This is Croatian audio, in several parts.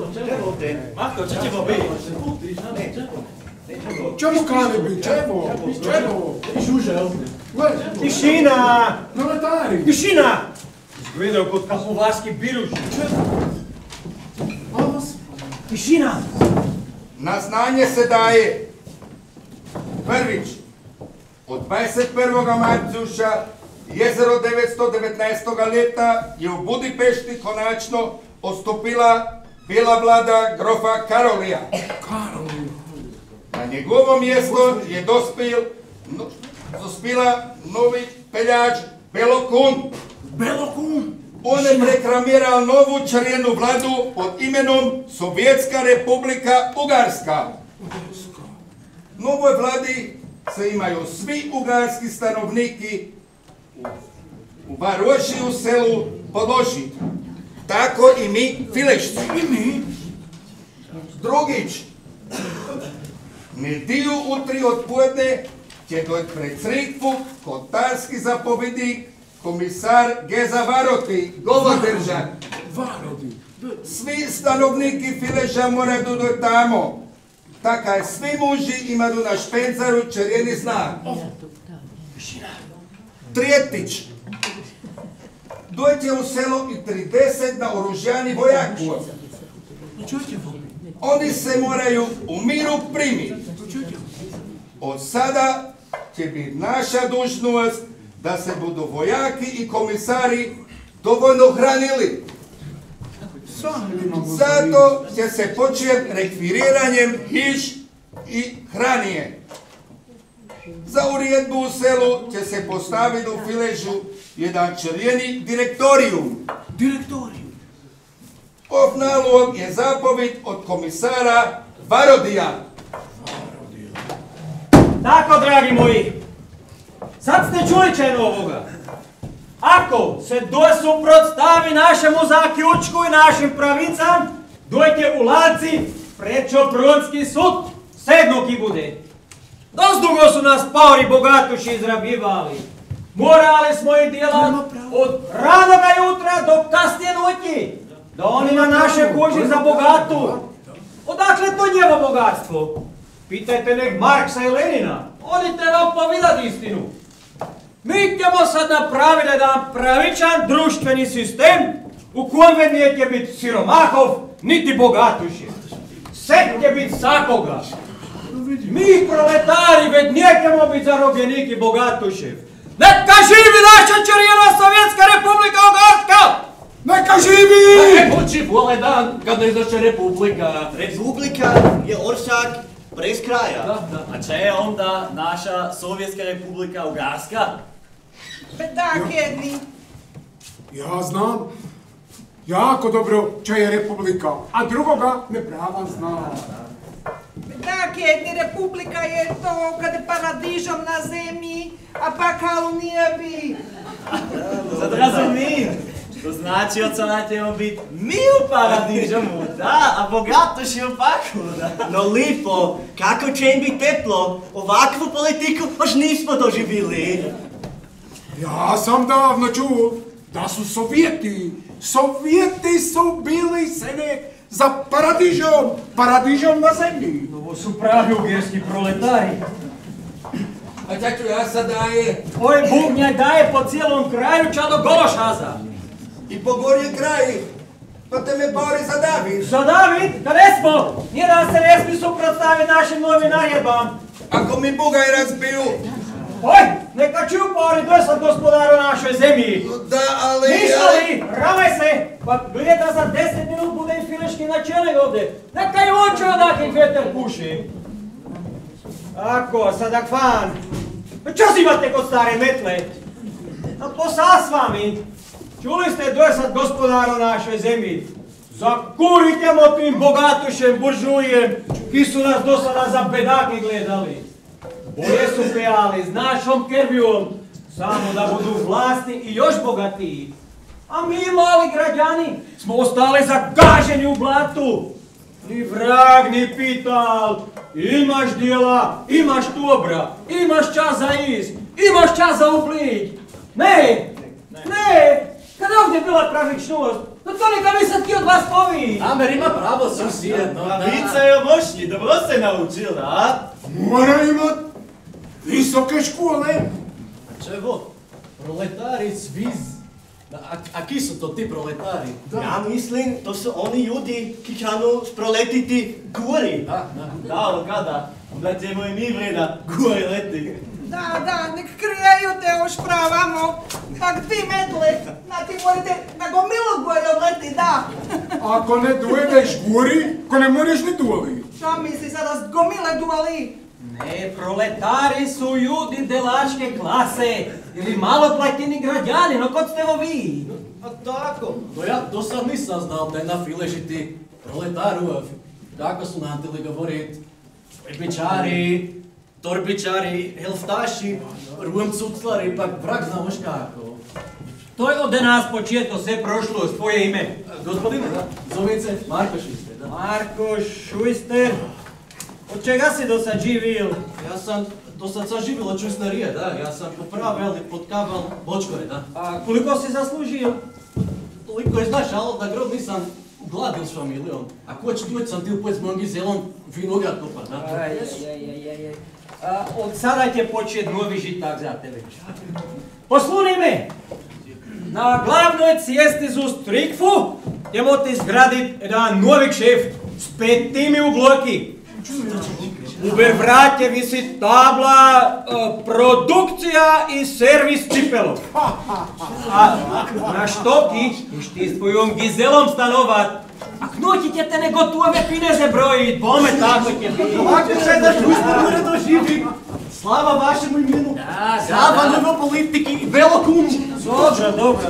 Matko, čo tebo byť? Čemu káne byť? Čemu? Žužel. Tišina! Noletári. Tišina! Zgledal kod kapovárský biruši. Tišina! Na znanje se daje prvič od 21. marcuša jezero 919. leta je u Budimpešti konačno ostupila bila vlada grofa Karolija. Na njegovo mjesto je dospila novi peljač Belokun. On je reklamiral novu črjenu vladu pod imenom Sovjetska republika Ugarska. U novoj vladi se imaju svi ugarski stanovniki u Varoši u selu Podloši. Tako i mi Filešci. Drugič, nediju utri od podne će dojt pred crkvu kotarski zapovjednik komisar Geza Varoti, govor držat. Svi stanovniki Fileša moraju dojt tamo. Takaj svi muži imaju na špencaru čerjeni znak. Trijetić, dojte u selo i 30 naoružani vojaku. Oni se moraju u miru primiti. Od sada će biti naša dužnost da se budu vojaki i komisari dovoljno hranili. Zato će se početi rekviriranjem hiš i hranije. Za uredbu u selu će se postaviti u Filešu jedan črjeni direktorijum. Ov nalog je zapovjed od komisara Varodija. Tako, dragi moji, sad ste čuli čeno ovoga. Ako se suprotstavi našemu zaključku i našim pravicam, dojte u Lanci pred Čopronski sud, sednoki bude. Dozdugo su nas paori bogatuši izrabivali. Morali smo im djelat od ranoga jutra do kasnije noći, da oni na naše kuži za bogatu. Odakle to njevo bogatstvo? Pitajte nek Marksa i Lenina, oni te vam povedat istinu. Mi ćemo sad napraviti jedan pravičan društveni sistem u kojem neće biti siromahov, niti bogatuši. Sve će biti svakoga. Mi proletari već nećemo biti zarobljeniki bogatušev. Neka živi naša črjena Sovjetska republika Ugarska! Neka živi! Eko će vole dan kad ne izače republika. Republika je orsak prez kraja. A če je onda naša Sovjetska republika Ugarska? Bedak jedni. Ja znam jako dobro če je republika, a drugoga ne pravan znam. Bedak jedni, republika je to kad je paradižom na zemlji, a pakal u nebi. Sad razumim. To znači od sada ćemo biti mi u paradižomu, da, a bogatoši u paklu, da. No lipo, kako će im biti teplo, ovakvu politiku još nismo doživjeli. Ja sam davno čuo da su Sovjeti su bili sene za paradižom na zemlji. Ovo su pravi ugarski proletari. A čaču ja sad daje Oj bubnjaj daje po cijelom kraju ča do Gološaza. i po gornjem kraji, pa te me paori zadavi. David, da ne smo, nijedan se ne smije suprotstaviti našim novim naredbam. Ako mi Bugaj razbiju, Oj, neka čuju paori dosad gospodaru našoj zemlji. da, ali... Ništa li, ramaj se, pa gleda za 10 minut bude i Fileški načelnik ovdje. Neka i on čuje odakle vjetar puši. Ako, sadak fan. Čo si imate kod stare metle? A posa s vami. Čuli ste dosad gospodaru našoj zemlji. Zakurite mo tim bogatušem, buržujem, ki su nas do sada za bedake gledali. Boje su pejali s našom krvjom, samo da budu vlasni i još bogatiji. A mi mali građani smo ostali zagaženi u blatu. Ni vrag, ni pital, imaš djela, imaš dobra, imaš čas za is, imaš čas za uplić. Ne, Kada ovdje bila pravičnost? No to neka mi sad ki od vas povi. Amer ima pravo, susjed. Pravica je moćni, dobro se naučila, a? Mora imat visoke škole. Čevo, proletari sviz. A ki su to ti proletari? Ja mislim, to su oni ljudi, ki kanu sproletiti gori. Da, ali kada? Da ćemo i mi vreda gore leti. Da, nek krijeju te ošpravamo. Tak ti medle, na ti morate na gomilu gore leti, da. Ako ne dojedeš gori, ko ne moreš ni doli. Šta misli sada s gomile duali? Ne, proletari su ljudi delačke klase. Ili malo platini građani, no kod ste vi? A tako, no ja do sad nisam znal da je na filežiti proletaru. Kako su nantili govorit? Pripičari, torbičari, helftaši, rumcuclari, pak vrak znamoš kako. To je od nas početko, sve prošlo, svoje ime. Gospodine, zove se Marko Šuster, da? Marko Šuster. Od čega si do sad živil? Ja sam do sad saživil od čusnarije, da. Ja sam popravil i potkaval bočkore, da. A koliko si zaslužio? Toliko je znaš, ali da grob nisam ugladil s familijom. A ko će doći sam ti upojec mnogi zelom vinograd kopat, da? Od sada će počet novi žitak za tebe. Posluni me! Na glavnoj cesti zu Strikfu ćemo ti zgradit jedan novik šeft s 5 timi u bloki. U vrvrate visi tabla produkcija i servis cipelov. A na štoki iš ti s tvojom gizelom stanovat. A knoći će te negotove pineze brojit, bome tako će biti. Ako se da Šuster mora doživi, slava vašemu imenu. Slava novo politiki i velokum. Dobro.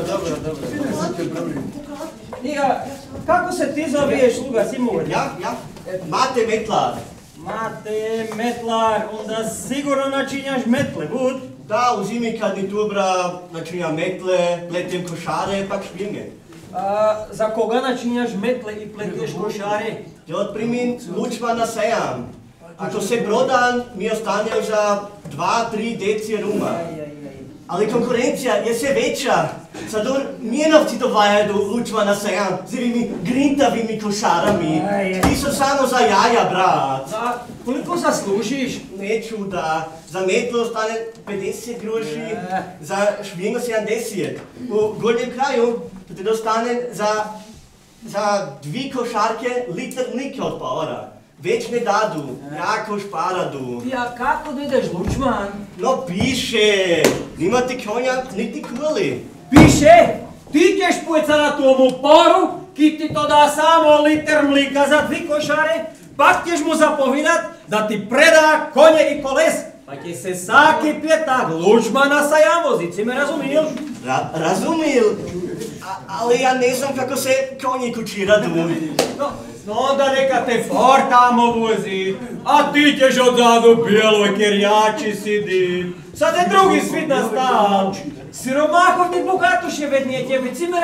Niga, kako se ti zoveš, sluga Simon? Ja, Mate Metlar. Mate Metlar, onda sigurno načinjaš metle, bud? Da, u zimi kad mi dobra načinjam metle, pletem košare, pak švinge. Za koga načinjaš metle i pleteš košare? Ja otprimim lučmana sejam. Ako se prodan, mi ostane za 2-3 deci ruma. Ali konkurencija je sve veća. Sad mjenovci dovajaju lučmana sejam z ovimi grintavimi košarami. Ti su samo za jaja, brat. Koliko zaslužiš? Neću da za metlo ostane 50 groši, za švingo 70. U gornjem kraju ti dostane za 2 košarke liter mlika od paora. Već ne dadu, jako šparadu. Ja, kako da ideš lučman? No piše, nima ti konja niti kuli. Piše, ti ćeš pojca na tomu paru, ki ti to da samo liter mlika za 2 košare, pak ćeš mu zapovidat da ti preda konje i koles, pa će se saki pjetak lučmana sa jamozici, me razumijel? Razumil, ali ja ne znam kako se konji kućiradu. No onda neka te for tamo vozi, a ti ćeš odzadu bijeloj kerjači sidi. Sad je drugi svit nastal. Siromahov ti bogatuše vednije tjebi, si me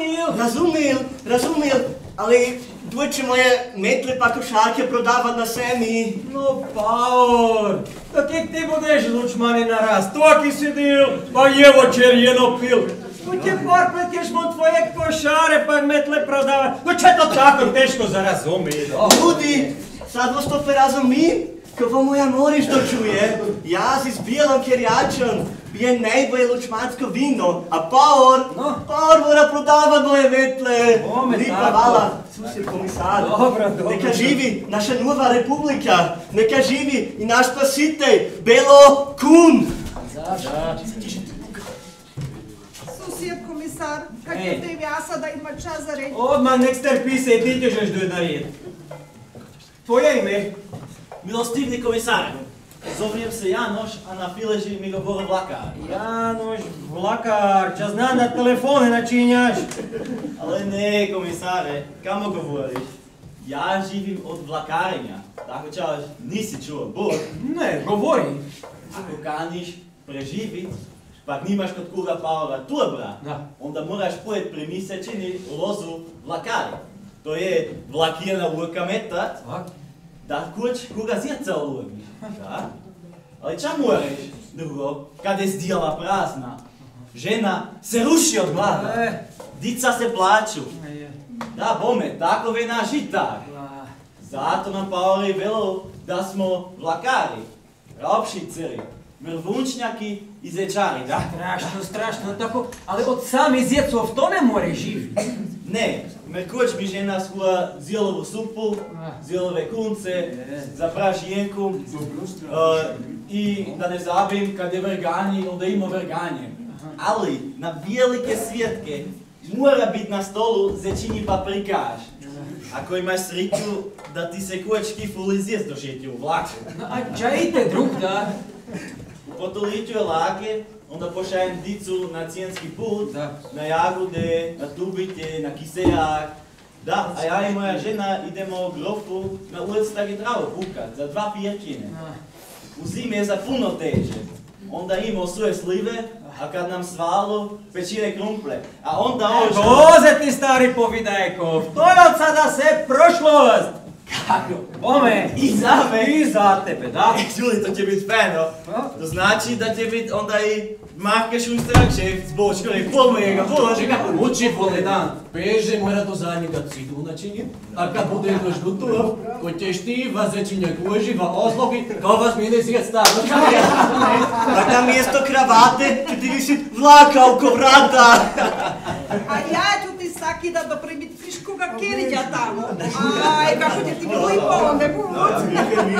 Razumil, ali dvojče moje metle pa košarke prodavat na semi. No Paor, da kek ti budeš lučmani naraz, toki sidil, pa jevo čerjeno pil. Tu će porpletješ mu tvoje košare pa metle prodavat. No če to tako teško za razumit? Ljudi, sad vas to razumim, kako moja moriš to čuje. Ja si s bijelom kerjačom, je najbolje lučmansko vino, a Paor mora prodavat moje metle. Lipa vala, susjed komisar. Dobro. Neka živi naša nova republika, neka živi i naš spasitelj, Belo Kun. Susjed komisar, kak je tebi ja sada ima čas za reći? Odmah nek strpi se i ti ćeš doći na red. Tvoje ime? Milostivni komisar, zovem se Janoš, a na fileži mi govori Vlakar. Janoš Vlakar, čas znam da telefone načinjaš. Ali ne, komisare, kamo govoriš? Ja živim od vlakarenja, tako čaš nisi čuo, bud. Ne, govori. Ako kaniš preživit, pa nimaš kod kuga Paora turbra, onda moraš pojet pri mjesečini lozu vlakari. To je vlakirana lurka metat, da kuga zrca ulogiš, da? Ali ča moraš drugo, kad je zdjela prazna? žena se ruši od glada. Dica se plaću. Da, bome, tako je naš žitar. Zato nam Paoli velo da smo vlakari, ropšiceri, mrvunčnjaki i zečari, da? Strašno, tako, ali od sami zjecov to ne more živjeti. Ne, Merkoč mi žena skuha zijelovu supu, zijelove kunce, za pražijenku i da ne zabim kad je vrganje, onda ima vrganje. Ali na velike svjetke mora biti na stolu zečini paprikaš. Ako imaš sriću da ti se kućki fulizijest dožiti u vlaku. A čajte drug da? U potoliću je lake, onda pošajem dicu na cijenski put, na jagode, na tubite, na kisejak. Da, a ja i moja žena idemo u grofu na ulic stari travu pukat za 2 piječine. U zimi je za puno teže. Onda imamo svoje slive, a kad nam svalu, pečine krumple. A onda ožem... Boze ti stari povidajkov, to je od sada sve prošlost! Kako? Bome! I za me! I za tebe, da? Čuli, to će biti fajno. To znači da će biti onda i Marke Šunstrak šef s bočkom i pol mojega položega. Uči Voledan, peže mora do zadnjega cidu načiniti, a kad bude doš gotov, ko ćeš ti vas začinja koži, va oslogi, kao vas mene sjet stavno. Pa na mjesto kravate će ti visit vlaka oko vrata. A ja ću ti sakidat do primit friškoga kerića tamo. Aj, kako će ti bilo i polone buć.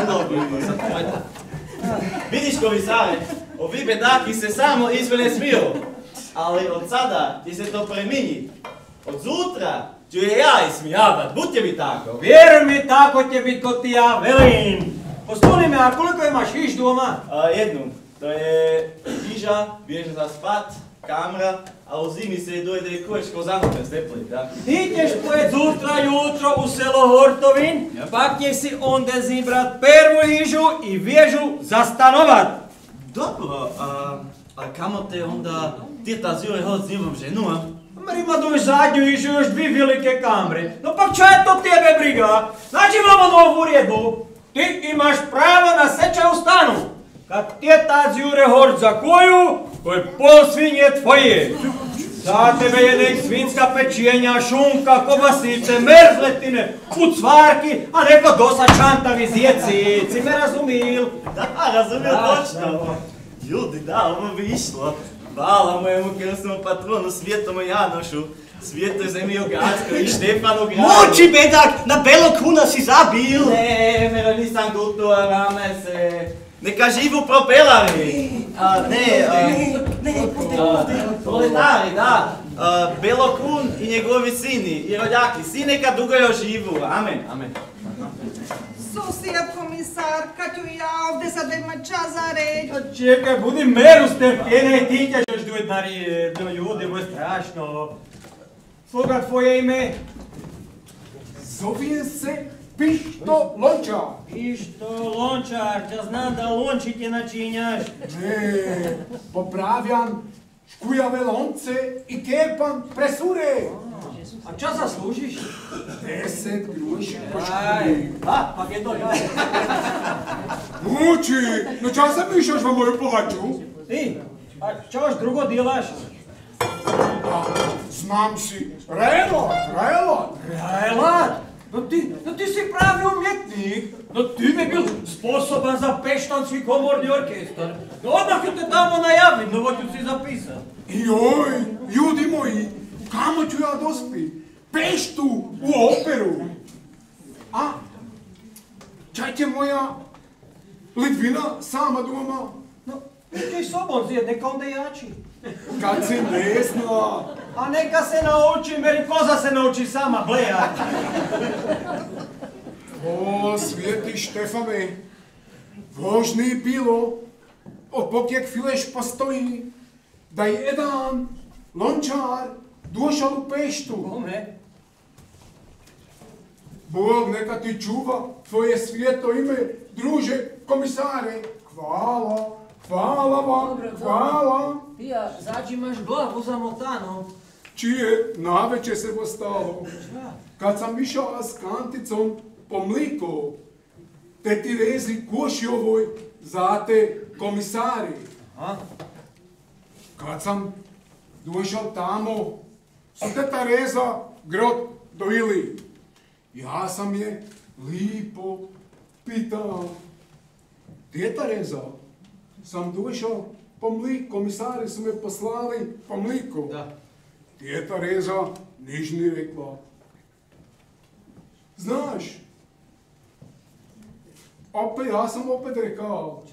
Vidiš, komisare, ovi bedaki se samo izvele smiju, ali od sada ti se to preminji. Od zutra ću je ja ismijavat, budće mi tako. Vjeruj mi, tako će biti ko ti ja velim. Postoli me, a koliko imaš hiš doma? Jednu, to je hiža, bježe za spat, kamra, a u zimi se dojde kućko zanope steplit, da? Ti ćeš pojet zutra jutro u selo Hortovin, pa ćeš si onda zibrat prvu hižu i vježu za stanovat. Dobro, a kamo te onda tita zjure hod s njivom ženu, a? Ima doš zadnju hižu još 2 velike kamre. No pa čo je to tebe briga? Znači imamo novu uredbu. Ti imaš pravo na sečaj u stanu. Kad teta zjure hord za koju, to je pol svinje tvoje. Za tebe je nek svinska pečenja, šunka, kobasice, merzletine, ucvarki, a neko dosa čantavi zjeci. Si me razumil? Da, razumio točno. Ljudi, da, ovo bi išlo. Hvala mojemu krsnom patronu Svjetomu Janošu, Svijetoj Zemljogadskoj i Štefanu Gradu. Moči bedak, na belo kuna si zabil. Ne, mero nisam guto, rame se. Neka živu propelari. Proletari, da. Belokun i njegovi sini i rođaki. Svi neka dugo još živu. Amen, amen. Susijed komisar, kad ću ja ovdje sad ima čas za reći. Čekaj, budi meru strpljena i ti ćeš doći do ljudi, ovo je strašno. Sluga, tvoje ime? Zovije se Pišto Lončar. Pišto Lončar, ja znam da lončike načinjaš. Ne, popravljam škujave lonce i kepam presure. A čas zaslužiš? 10 gruši po Aj, škuji. pa je to ja. Muči, no čas se mišaš v moju plaću? Ti, a čoš drugo delaš? Znam si, relat. Relat? No ti si pravi umjetnik. No ti bi bil sposoban za peštanski komorni orkestar. No odmah ću te tamo najavim, no ću si zapisat. Joj, ljudi moji, kamo ću ja dospi? Peštu u operu. A, čajte moja Litvina sama doma. No, ti sobom zjed, neka onda jači. Kad si desna. A neka se nauči, meri koza se nauči sama blejat. O, svijeti Štefane, vožni bilo, od pokjek fileš postoji, da je jedan lončar došao u Peštu. Kome? Bog neka ti čuva tvoje svijeto ime, druže komisare. Hvala vam. Ti ja zađi imaš glavu zamotanu. Čije naveče se postalo. Kad sam išao s kanticom po mliko, te ti vezi košjovoj za te komisari. Kad sam došao tamo, su teta Reza grot dojili. Ja sam je lipo pitao, teta Reza, sam došao po mliko, komisari su me poslali po mliko. Da. Teta Reza niš ni rekla. Znaš, ja sam opet rekao,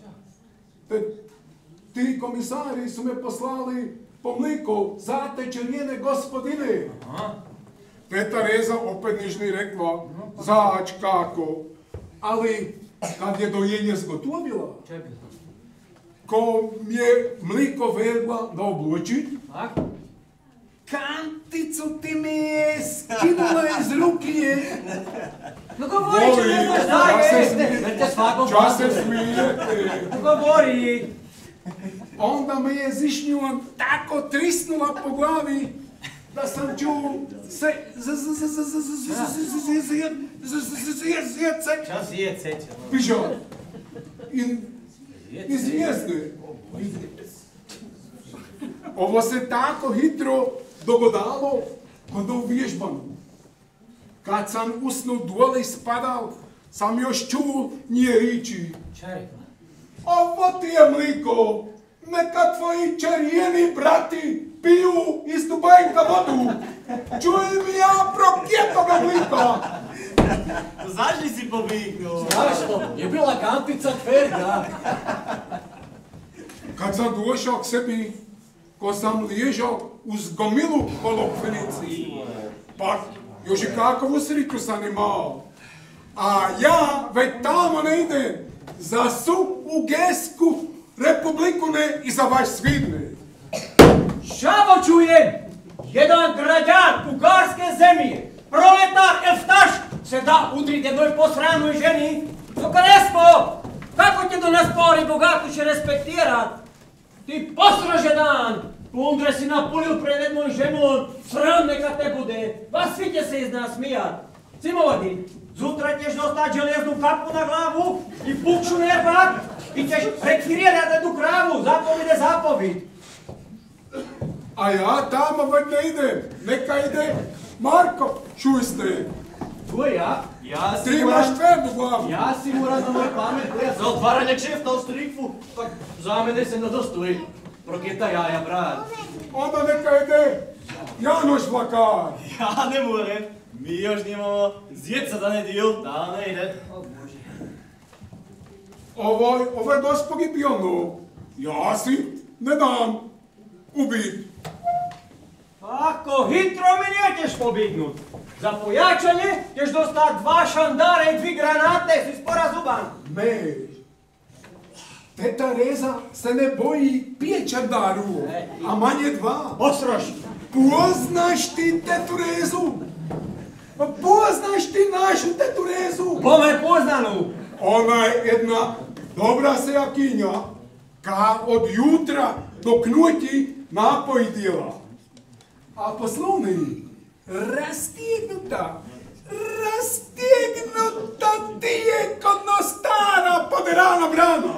ti komisari su me poslali po mliko, zateče njene gospodine. Teta Reza opet niš ni rekla, zač kako. Ali, kad je dojenje zgotovila, ko mi je mliko vergla da obluči, kanticu ti mi je skinula iz ruke. No govori, če ne znaš dalje, čas se smijete. No govori. Onda me je zišnjula tako trisnula po glavi, da sam čuo se Sjece. Pižo. Iz zvijezde. Ovo se tako hitro dogodalo kod u vježbanu. Kad sam usnu dole spadal, sam još čuo nije riči. Ovo ti je mliko, neka tvoji čarijeni brati piju iz Dubajnka vodu. Čujem ja prokjetoga mlika. Zašto si pobignuo? Zašto? Je bila kantica tvrda. Kad sam došao k sebi, ko sam liježao uz gomilu po lokvenici, pa još i kakovu sriću sam imao. A ja već tamo ne idem, za Sugesku republiku ne i za vaš svidne. Šavo čujem, jedan građan ugarske zemlje, proletar Elftaš, se da udrit jednoj posranoj ženi. Dok nesmo, kako će do nas pori bogatu će respektirat? Ti posrože dan, pundre si napulil pred jednom ženom, sram neka te bude, vas svi će se iz nas smijat. Cimovodi, zutra ćeš dostat železnu kapu na glavu i pukšu nervat i ćeš rekvirirati jednu kravu, zapovid. A ja tamo već ne idem, neka ide Marko, čuj ste. Čuj ja? Ti imaš tvrdu glavu. Ja si moram na moj pamet gledat za otvaranje kšefta u strikvu, tak za mene se nadostoji. Proketa jaja, brat. Onda neka ide Janoš Vlakar. Ja ne morem, mi još nimamo zjeca da ne dil, da ne ide. Ovo je dost pogibio, no. Ja si ne dam ubit. Ako hitro mi nećeš pobignut. Za pojačanje ćeš dostat 2 šandara i 2 granate, si sporazuman. Ne. Teta Reza se ne boji pječardaru, a manje 2. Osroš. Poznaš ti tetu Rezu? Poznaš ti našu tetu Rezu? Bome poznanu. Ona je jedna dobra sejakinja, ka od jutra do knuti napoj djela. A poslovni, rastegnuta ti je kod no stara poderana brana.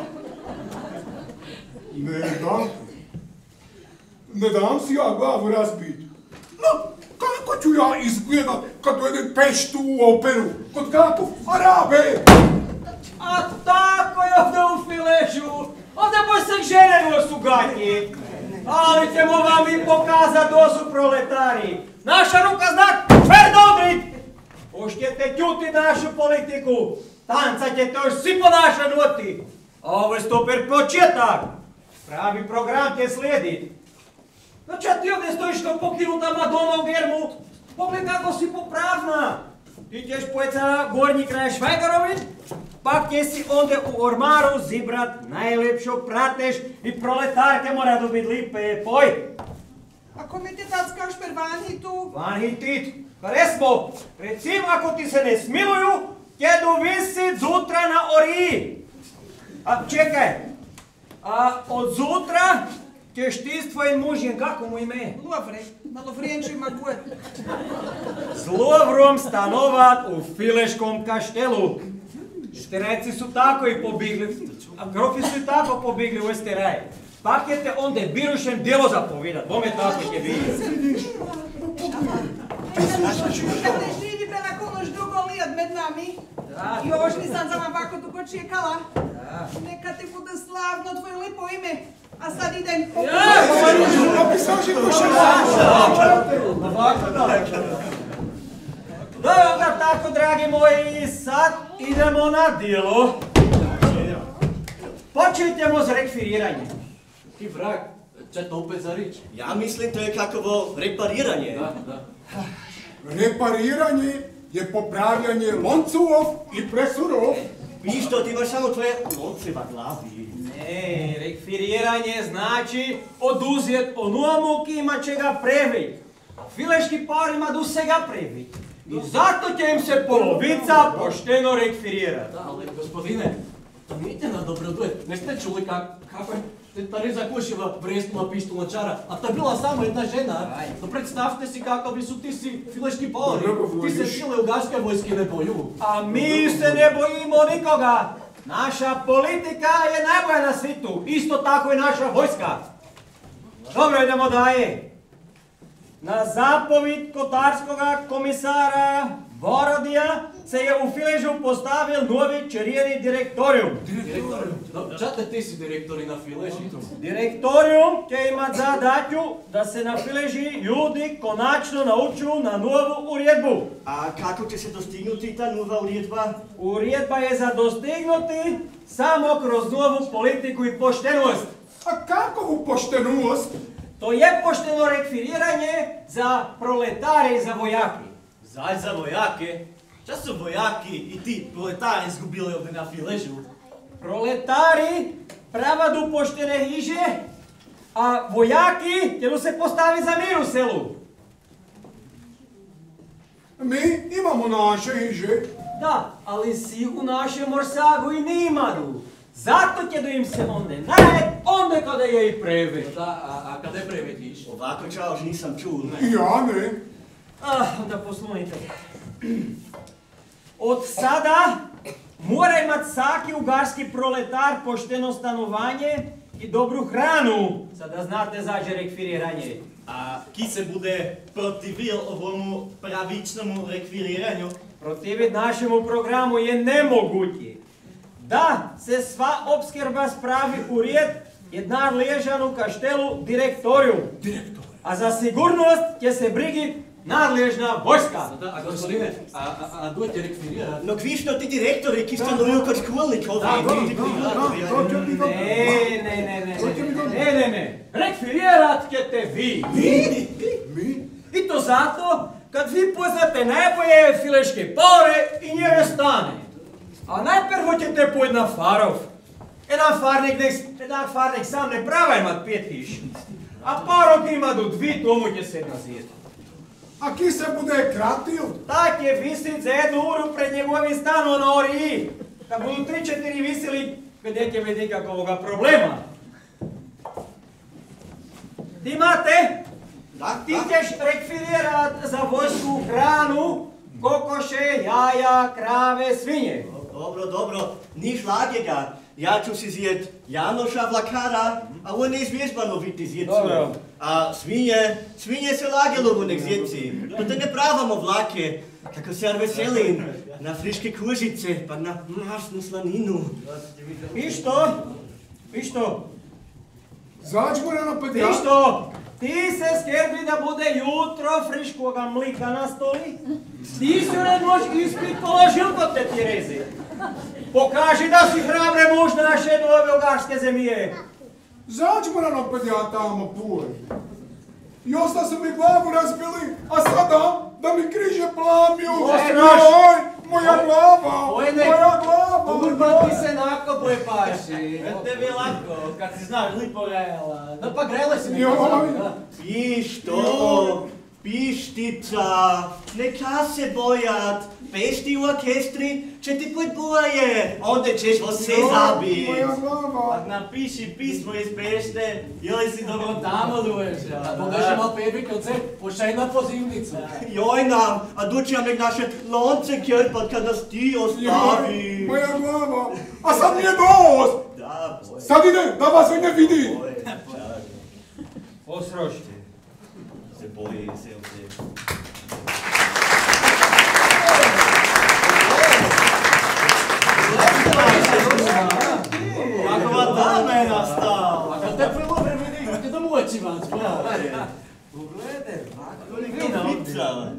Ne dam si ja glavu razbit. No, kako ću ja izgledat kad dojedem Peštu u operu, kod kakov Arabe? A tako je ovdje u Filešu. Ovdje boj se žene osugati. Ali ćemo vam i pokazat dosu proletari. Naša ruka zna tvrdo odrit. Poštjete ćuti našu politiku. Tancat ćete još svi po našoj noti. A ovo je stoper početak. Pravi program će slijedit. Znači, a ti ovdje stojiš kao pokinuta Madonna u germu. Pogledaj kako si popravna. Ti ćeš pojeć na gornji kraj Švajgarovin, pak će si onda u ormaru zibrat najlepšu prateš i proletarke mora dobit lipe. Poj! Ako mi ti tad skašper vanhitu? Vanhitit? Resmo, recim ako ti se ne smiluju, tjedu visit zutra na oriji. A čekaj, a od zutra ćeš ti s tvojim mužjem, kako mu ime? Lovre, na Lovrijenču ima kuet. S Lovrom stanovat u Fileškom kaštelu. Šterajci su tako i pobigli, a grofi su i tako pobigli u Esteraj. pa ćete onda birušem djelo zapovidat, bome tako će biti. Kad ne živi bela konoš dugo lijad med nami, još nisam za vam ovako dugo čekala. Neka ti bude slavno tvoje lipo ime, a sad idem. Dobro tako, dragi moji, sad idemo na djelo. Počnitemo s rekviriranjem. Ti vrag, če to opet za rič? Ja mislim to je kakovo repariranje. Da. Repariranje je popravljanje loncov i presurov. Viš to, ti imaš samo tvoje lonce v glavi. Ne, rekviriranje znači oduzet onomu ki ima čega previt. A fileški par ima do sega previt. I zato će im se polovica pošteno rekvirirat. Da, ali gospodine, to nite na dobrodujet. Ne ste čuli kako je Tereza Kuševa vresnula pištolnačara, a to je bila samo jedna žena. No predstavte si kakavi su ti si fileški paori. Ti se sile ugarske vojske ne boju. A mi se ne bojimo nikoga. Naša politika je najbolja na svitu. Isto tako i naša vojska. Dobro, idemo dalje. Na zapovit kotarskoga komisara Vorodija se je u Filežu postavil novi čerijeni direktorium. Direktorium? Čate ti si direktori na Fileži? Direktorium će imat zadatju da se na Fileži ljudi konačno nauču na novu uredbu. A kako će se dostignuti ta nova uredba? Uredba je za dostignuti samo kroz novu politiku i poštenost. A kakovu poštenost? To je pošteno rekviriranje za proletare i za vojaki. Zaj za vojake? Ča su vojaki i ti proletari izgubili ovdje na Filežu? Proletari pravadu poštene hiže, a vojaki ćemo se postavi za mir u selu. Mi imamo naše hiže. Da, ali si u našem Orsagu i nimadu. Zato će da im se onda najed, onda kada je i prevet. Da, a kada je prevetiš? Ovako čaož nisam čul. Ja ne. Onda poslušajte. Od sada mora imat svaki ugarski proletar pošteno stanovanje i dobru hranu. Sada znate zađe rekviriranje. A ki se bude protivil ovomu pravičnому rekviriranju? Protivit našemu programu je nemoguće. Da se sva opskrba spravi u red, jedna ležan u kaštelu direktorium. A za sigurnost će se brigit nadležna vojska. Da, a gospodine, a dojte rekvirirat? No kvišto ti direktori, ki stanuju kod školnik ovdje? Ne. Rekvirirat ćete vi. Mi? I to zato, kad vi poznate najbolje fileške pare i njeve stane. A najprvo ćete pojď na farov. Jedan farnik sam ne prava imat 5 hiš. A parok ima do 2, tomu će se nazijeti. A ki se bude kratil? Tak je visit za 1 uru pred njegovim stanom na oriji. Kad budu 3-4 visili, neće biti nikakvoga problema. Ti imate? Ti ćeš rekvirirat za vojsku hranu, kokoše, jaja, krave, svinje. Dobro, niš lagega. Ja ću si zjet Janoša Vlakara, a on je izvježbanoviti zjetcu. A svinje se lagelo nek zjetci. To te ne pravamo vlake, kako se ja veselim na friške kužice, pa na masnu slaninu. Išto? Zađmo na pedja. Išto? Ti se skrbi da bude jutro friškoga mlika na stoli? Ti se ne mož ispit položil kod te Tereze. Pokaži da si hrabre muž naše nove ugarske zemlje. Zađmo na pedja tamo puj. I osta su mi glavu razbili, a sada da mi križe plamiju. Moja glava! Urba ti se nako prepaši. Tebi je lako, kad si znaš lipo grejala. Da pa grele si mi. Pištica, neka se bojat, pešti u orkestri, če ti pojď boje, onda ćeš vo se zabit. Pak napiši pismo iz Pešte, ili si dobro tamo duša. Dodeši mal prvi koncert, pošaj na pozivnicu. Joj nam, a dučijam nek naše lonce kjerpat kad nas ti ostavi. Moja glava, a sad mi je dost! Da, Sad ide, da vas ne vidi! Посрочте. Се бои, селце. Каква дама е настала? А те прилове види, ти да му очи вам, Погледaj, Вица,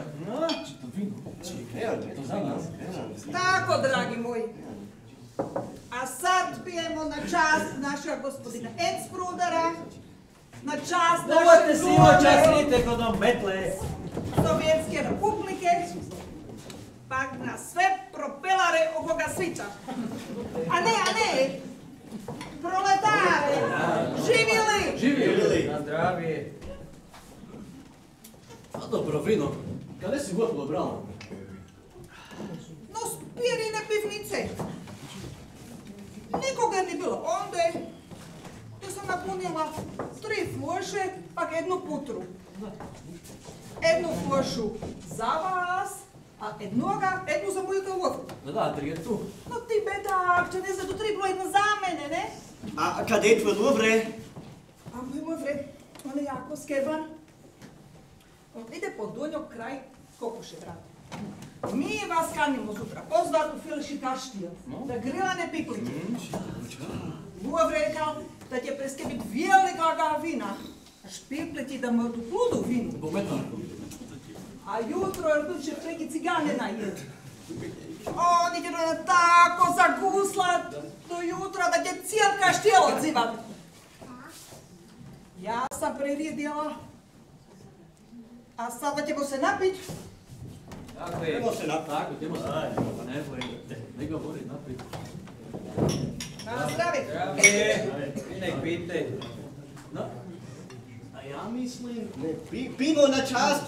Tako, dragi moji. A sad pijemo na čast našega gospodina Ensprudera, na čast Давайте naše си има glave частните кодом метле. Sovjetske republike, pa na sve propelare ovoga svita. A ne, proletare, živjeli! Živjeli! На здравие. А добро вино, къде си го подобрал? No spirine pivnice. Nikoga ni bilo onde. Tu sam napunila 3 floše, pak 1 putru. 1 flošu za vas, a jednu za moju kalotku. Да, три е ту. No ti bedak, če ne za to 3 bilo 1 za mene, ne? A къде е твое вре? A moj vred, on je jako skeban. On ide po donjog kraj Kokoše vrata. Mi vas kanimo sutra pozvat u Filši kaštijel, da grilane piklike. Luav rekao da će preskebit velika vina, a špipleti da mu tu pludu vinu. A jutro je tu će preki cigane najed. Oni će da tako zaguslat do jutra da će cijel kaštijel odzivat. Ja sam priredila, a sada ćemo se napit. Tako je. Idemo se napiti. Tako, idemo se. Ne bojite, ne govori naprijed. Na zdravi. Zdravije. I nek pite. No, a ja mislim... Pijmo na čast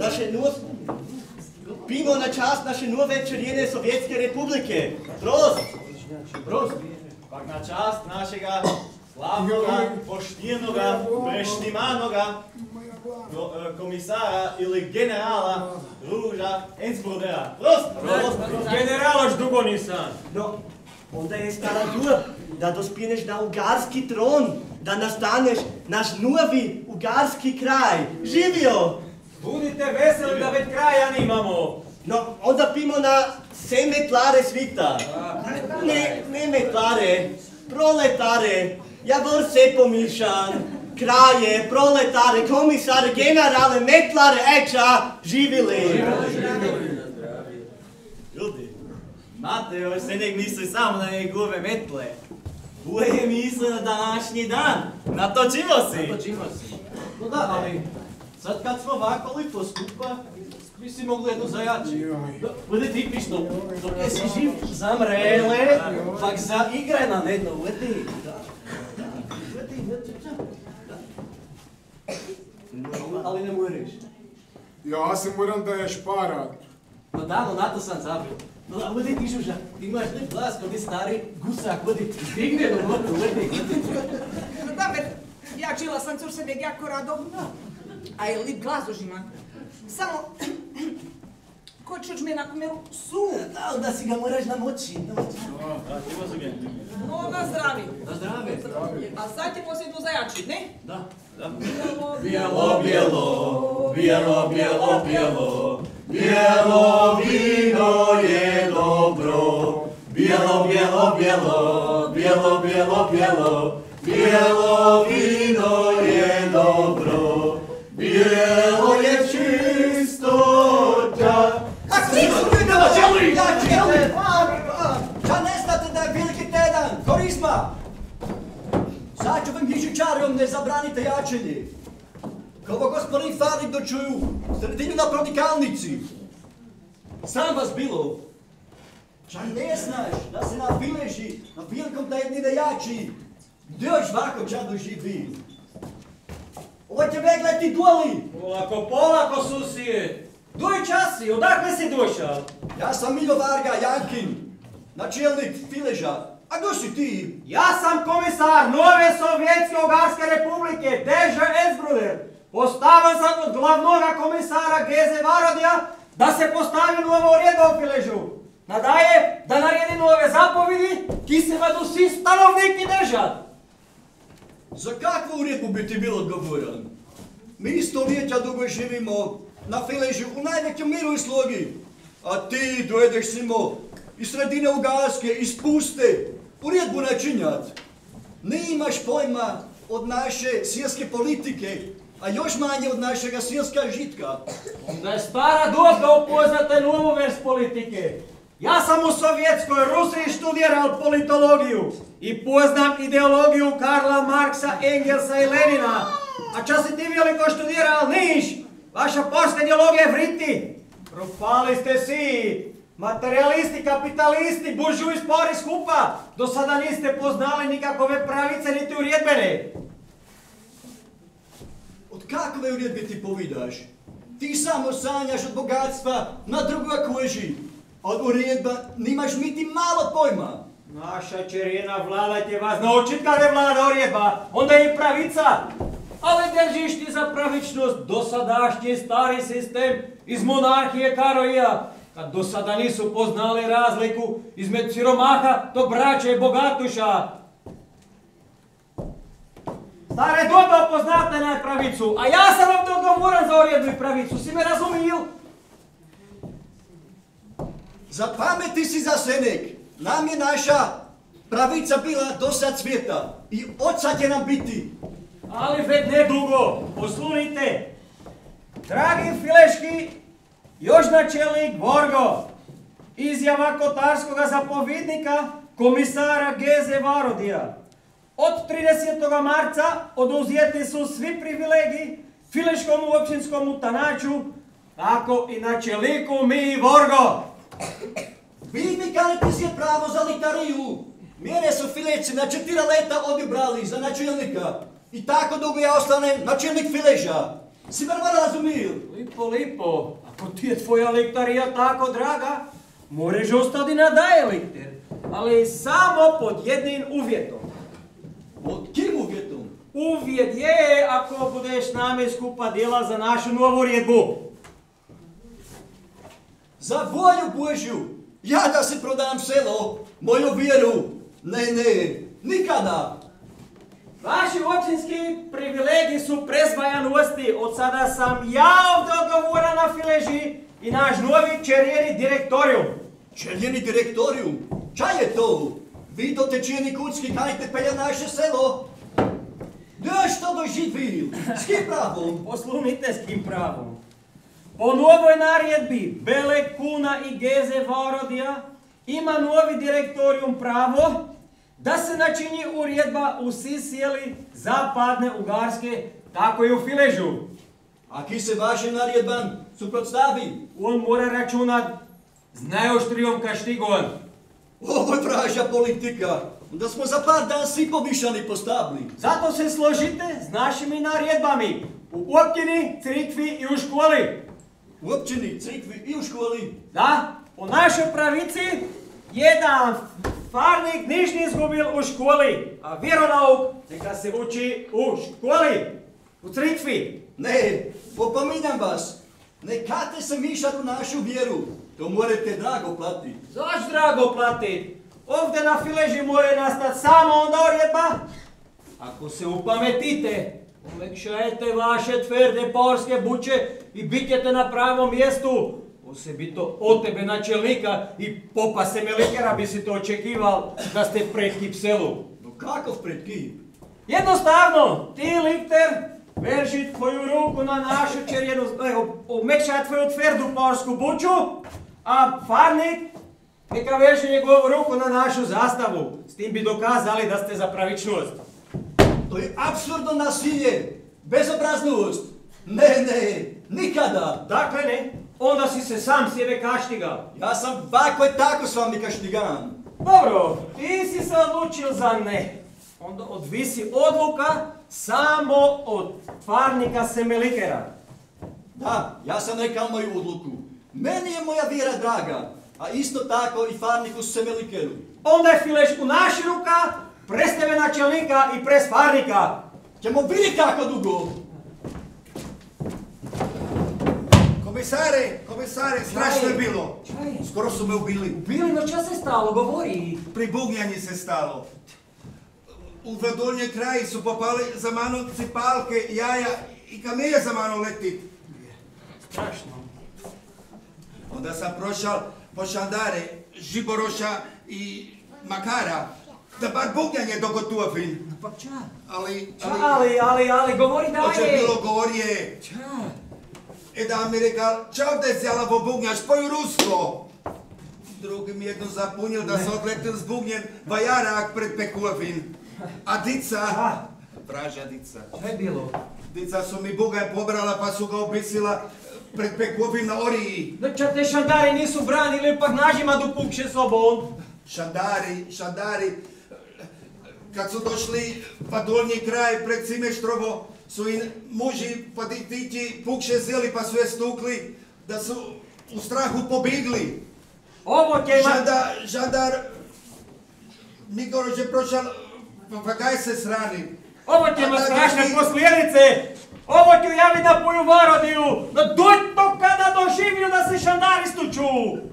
naše nove črjene Sovjetske republike. Prost! Prost! Pak na čast našega slavnoga, poštijenoga, prešnimanoga komisara ili generala Ruža Ensprudera. Prost! Generalaš dugo nisam. No, onda je stara dur da dospineš na ugarski tron, da nastaneš naš novi ugarski kraj. Živio! Budite veseli da već kraja nimamo. No, onda pijmo na sve metlare svita. Ne metlare, proletare. Ja vor se pomišam. Kraje, proletare, komisare, generale, metlare, eča, živili. Ljudi, Mateo se nek misli samo na njegove metle. Uje misli na današnji dan. Natočimo si! Natočimo si. No da, ali sad kad smo ovako lipo skupa, bi si mogli jednu zajači. Bude tipično, dok si živ zamrele, pak zaigraj na nedno, uvedi. Ali ne moraš. Ja se moram da je šparat. No da, no na to sam zabil. No da, uvedi ti žuža, ti imaš lep glas kao ti stari gusak, uvedi, stigne do vodu, uvedi. No da, ja čila sam cur sebe jako rado, a je lip glas dožima. Samo, ko ćeš me na kumeru su? Da, onda si ga moraš namoći. No, na zdravi. Na zdrave. A sad ćemo se tu zajačit, ne? Da. Bijelo, Bijelo, bijelo, bijelo, bijelo, bijelo, bijelo vino je dobro. Bijelo, bijelo, bijelo, bijelo, bijelo, bijelo, bijelo vino je dobro. Bijelo je čistoća. A ti su vidjela želi! Ja želim! Ča ne znate da je veliki tedan, korizma? Sad ću vam hižičarijom ne zabranite jačenje. Kako gospodin Farik dočuju, sredinu na prodikalnici. Sam vas bilo. Ča ne znaš da se na Fileži, na velikom tedni da jači. Gdje još vako ča doživi? Ovo će me gledati doli. Polako, susjed. Duj časi, odakle si došao? Ja sam Miljo Varga Jankin, načelnik Fileža. A kdo si ti? Ja sam komisar nove Sovjetske Ugarske republike, Deža Ensbruder. Postavan sam od glavnoga komisara Geze Varodija da se postavi novo redo u Filežu. Nadaje da naredi nove zapovedi, ki se vadu svi stanovniki držat. Za kakvu uredbu bi ti bil odgovoran? Mi stoletja dugo živimo na Filežu u najvećem miru i slogi, a ti dojedeš simo iz sredine Ugarske, iz puste, uredbu načinjat. Ne imaš pojma od naše sjelske politike, a još manje od našega sjelska žitka. Onda je stara dob da upoznate novu vers politike. Ja sam u Sovjetskoj Rusiji študirao politologiju i poznam ideologiju Karla Marksa, Engelsa i Lenina. A čas si ti veliko študirao niš, vaša polska ideologija je vriti. Propali ste si, materialisti, kapitalisti, buržuji spori skupa. Do sada niste poznali nikakove pravice niti uredbene. Od kakve uredbe ti povidaš? Ti samo sanjaš od bogatstva na drugoj koži. Od uredba nimaš niti malo pojma. Naša čerina vlada će vas naučit kada je vlada uredba, onda je i pravica. Ali držiš ti za pravičnost dosadašnji stari sistem iz monarhije Karoja, kad do sada nisu poznali razliku između siromaha do braća i bogatuša. Stare dobro poznate na pravicu, a ja sam vam odgovoran za uredbu i pravicu, si me razumijel? Za pameti si za senek. Nam je naša pravica bila do sad svijeta i od sad će nam biti. Ali već nedugo, poslušajte. Dragi Fileški, još načelnik Vorgo, izjava kotarskoga zapovjednika komisara Geze Varodija. Od 30. marca oduzeti su svi privilegiji Fileškom općinskom tanaču, tako i načelniku mi Vorgo. Vi mi kanete si je pravo za litariju. Mene su Filešci na 4 leta odebrali za načelnika. I tako dugo ja ostanem načelnik Fileža. Si me razumio? Lipo. Ako ti je tvoja liktarija tako draga, moraš ostati na daje likter. Ali samo pod jednim uvjetom. Pod kim uvjetom? Uvjet je ako budeš s nami skupa djela za našu novu uredbu. Za volju Božju, ja da si prodam selo, moju vjeru. Ne, nikada. Vaši općinski privilegiji su prezvajanosti. Od sada sam ja ovdje odgovoran na Fileži i naš novi čerjeni direktorijum. Čerjeni direktorijum? Čaj je to? Vi dotečeni kucki kajte pelja naše selo? Gdje što doživil? S kim pravom? Poslušajte s kim pravom. Po novoj naredbi Bele Kuna i Geze Varodija ima novi direktorijum pravo da se načini uredba u svi sjeli zapadne Ugarske, tako i u Filežu. A ki se vaše naredban suprotstavi? On mora računat s najoštrijom kaštigom. Ovo je vražja politika. Da smo za par dan svi povišani postabli. Zato se složite s našimi naredbami u općini, crkvi i u školi. U općini, crkvi i u školi? Da, po našoj pravici jedan farnik niš nije izgubil u školi, a vjeronauk neka se uči u školi, u crkvi. Ne, opominjam vas, nekate se mišat u našu vjeru, to morate drago platiti. Zašto drago platiti? Ovdje na Fileži mora nastati samo onda uredba. Ako se upametite, omekšajte vaše tvrde porske buče i bit ćete na pravom mjestu. Osobito od tebe načelnika i popa Semelikera bi si to očekival da ste pred kip selu. No kakav pred kip? Jednostavno, ti likter verži tvoju ruku na našu čerjenu, omekšaj tvoju tvrdu porsku buču, a farnik neka verži njegovu ruku na našu zastavu. S tim bi dokazali da ste za pravičnost. To je apsurdno nasilje, bezobraznost. Ne, nikada. Dakle ne, onda si se sam sebe kaštigal. Ja sam bako i tako s vami kaštigan. Dobro, ti si se odlučil za ne. Onda odvisi odluka samo od farnika Semelikera. Da, ja sam rekao moju odluku. Meni je moja vjera draga, a isto tako i farniku Semelikeru. Onda je Fileš u naši ruka, pres tebe načelnika i pres farnika. Ćemo vidjeti kako dugo. Komisare, strašno je bilo. Skoro su me ubili. Ubili, no čas se stalo, govori. Pribugljanje se stalo. U Vadolnje kraji su popali za manu cipalke, jaja i kamelja za manu letit. Strašno. Onda sam prošao po Šandare, Žiboroša i Makara, da bar bugnjanje dogotuvim. Pa ča? Ali, govori dalje. Oče bilo govorije. Ča? Da mi rekao, čao da je zjela po bugnjaš, poju rusko. Drugi mi jedno zapunil da se odletil zbugnjen vajarak pred pekuvin. A dica, vraža dica. Šta je bilo? Dica su mi bugaj pobrala pa su ga obisila pred pekuvin na oriji. Da ča te Šandari nisu branili, pak nažima do pukše sobom. Šandari, kad su došli pa dolnji kraj pred Simeštrovo, su im muži pa ditići pukše zeli pa su je stukli, da su u strahu pobigli. Ovo će ima... Žandar, Nikoroš je prošao, pa kaj se srani? Ovo će ima strašne posljedice! Ovo ću javiti na poju Varodiju! Da dojto kada doživlju da se Šandari stuču!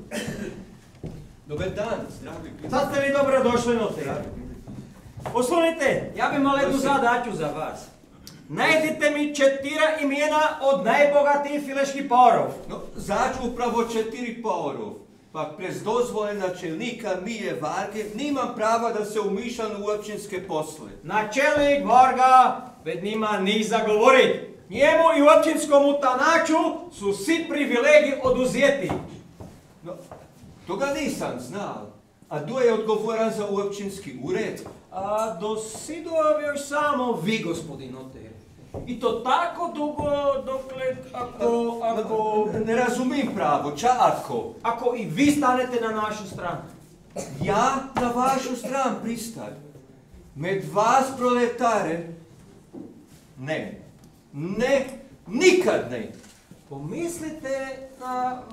Dobar dan, zdravi. Sad ste vi dobro došli note. Poslušajte, ja bi imao jednu zadaću za vas. Najdite mi 4 imena od najbogatijih fileških parov. No, zađu upravo 4 parov. Pa prez dozvole načelnika Mije Varge nimam prava da se umišljam u općinske posle. Načelnik Varga pred njima ni zagovorit. Njemu i u općinskom utanaču su svi privilegiji oduzeti. No, toga nisam znao. A kdo je odgovoran za općinski ured? A dosidov još samo vi, gospodin notar. I to tako dugo, dokle, ako... Ne razumim pravo, ča ako? Ako i vi stanete na našu stranu. Ja na vašu stranu pristajem. Med vas proletare? Ne. Ne, nikad ne. Pomislite na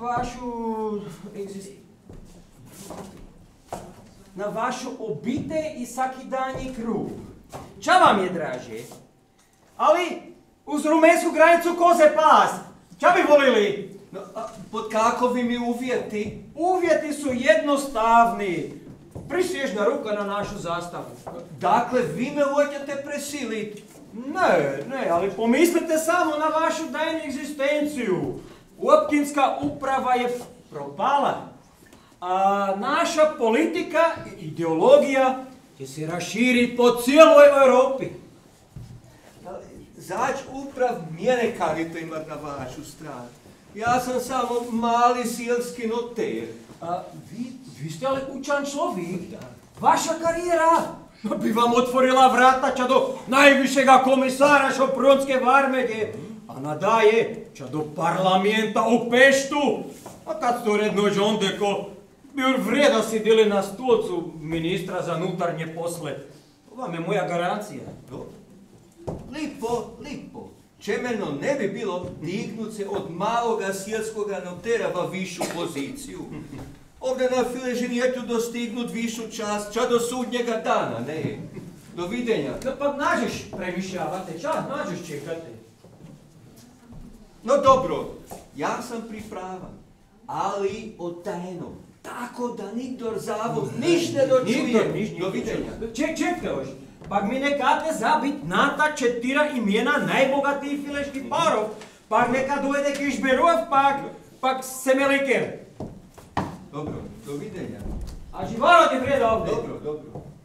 vašu obitelj i svakidanji krug. Ča vam je draže? Ali uz rumensku granicu koze pas. Ča bi volili? No, pod kakovimi uvjeti? Uvjeti su jednostavni. Prisježna ruka na našu zastavu. Dakle, vi me hoćete presiliti? Ne, ali pomislite samo na vašu daljnju egzistenciju. Općinska uprava je propala, a naša politika i ideologija će se raširiti po cijeloj Europi. Zač uprav mjene karite imat na vašu stranu. Ja sam samo mali sijelski noter. Vi ste ali učan čovjek. Vaša karijera bi vam otvorila vrata ča do najvišega komisara Šopronske Varmege, a nadaje ča do parlamenta u Peštu. A kad ste uredno žondeko, bi vreda sidili na stolcu ministra za unutarnje posle. To vam je moja garancija. Lipo. Čemerno ne bi bilo dignut se od maloga sijelskoga notera va višu poziciju. Ovdje na Fileži nijetu dostignut višu čast, ča do sudnjega dana, ne. Dovidenja. Da pa nađeš premišljavate, ča nađeš čekate. No dobro, ja sam pripravan, ali otajno, tako da nikdor zavod niš ne dočuje. Dovidenja. Čekajte još, pak mi nekate zabit na ta 4 imena najbogatijih fileških parov, pak neka dojde Kišberov, pak Semeliker. Dobro, dovidenja. A živalo ti vreda ovdje. Dobro.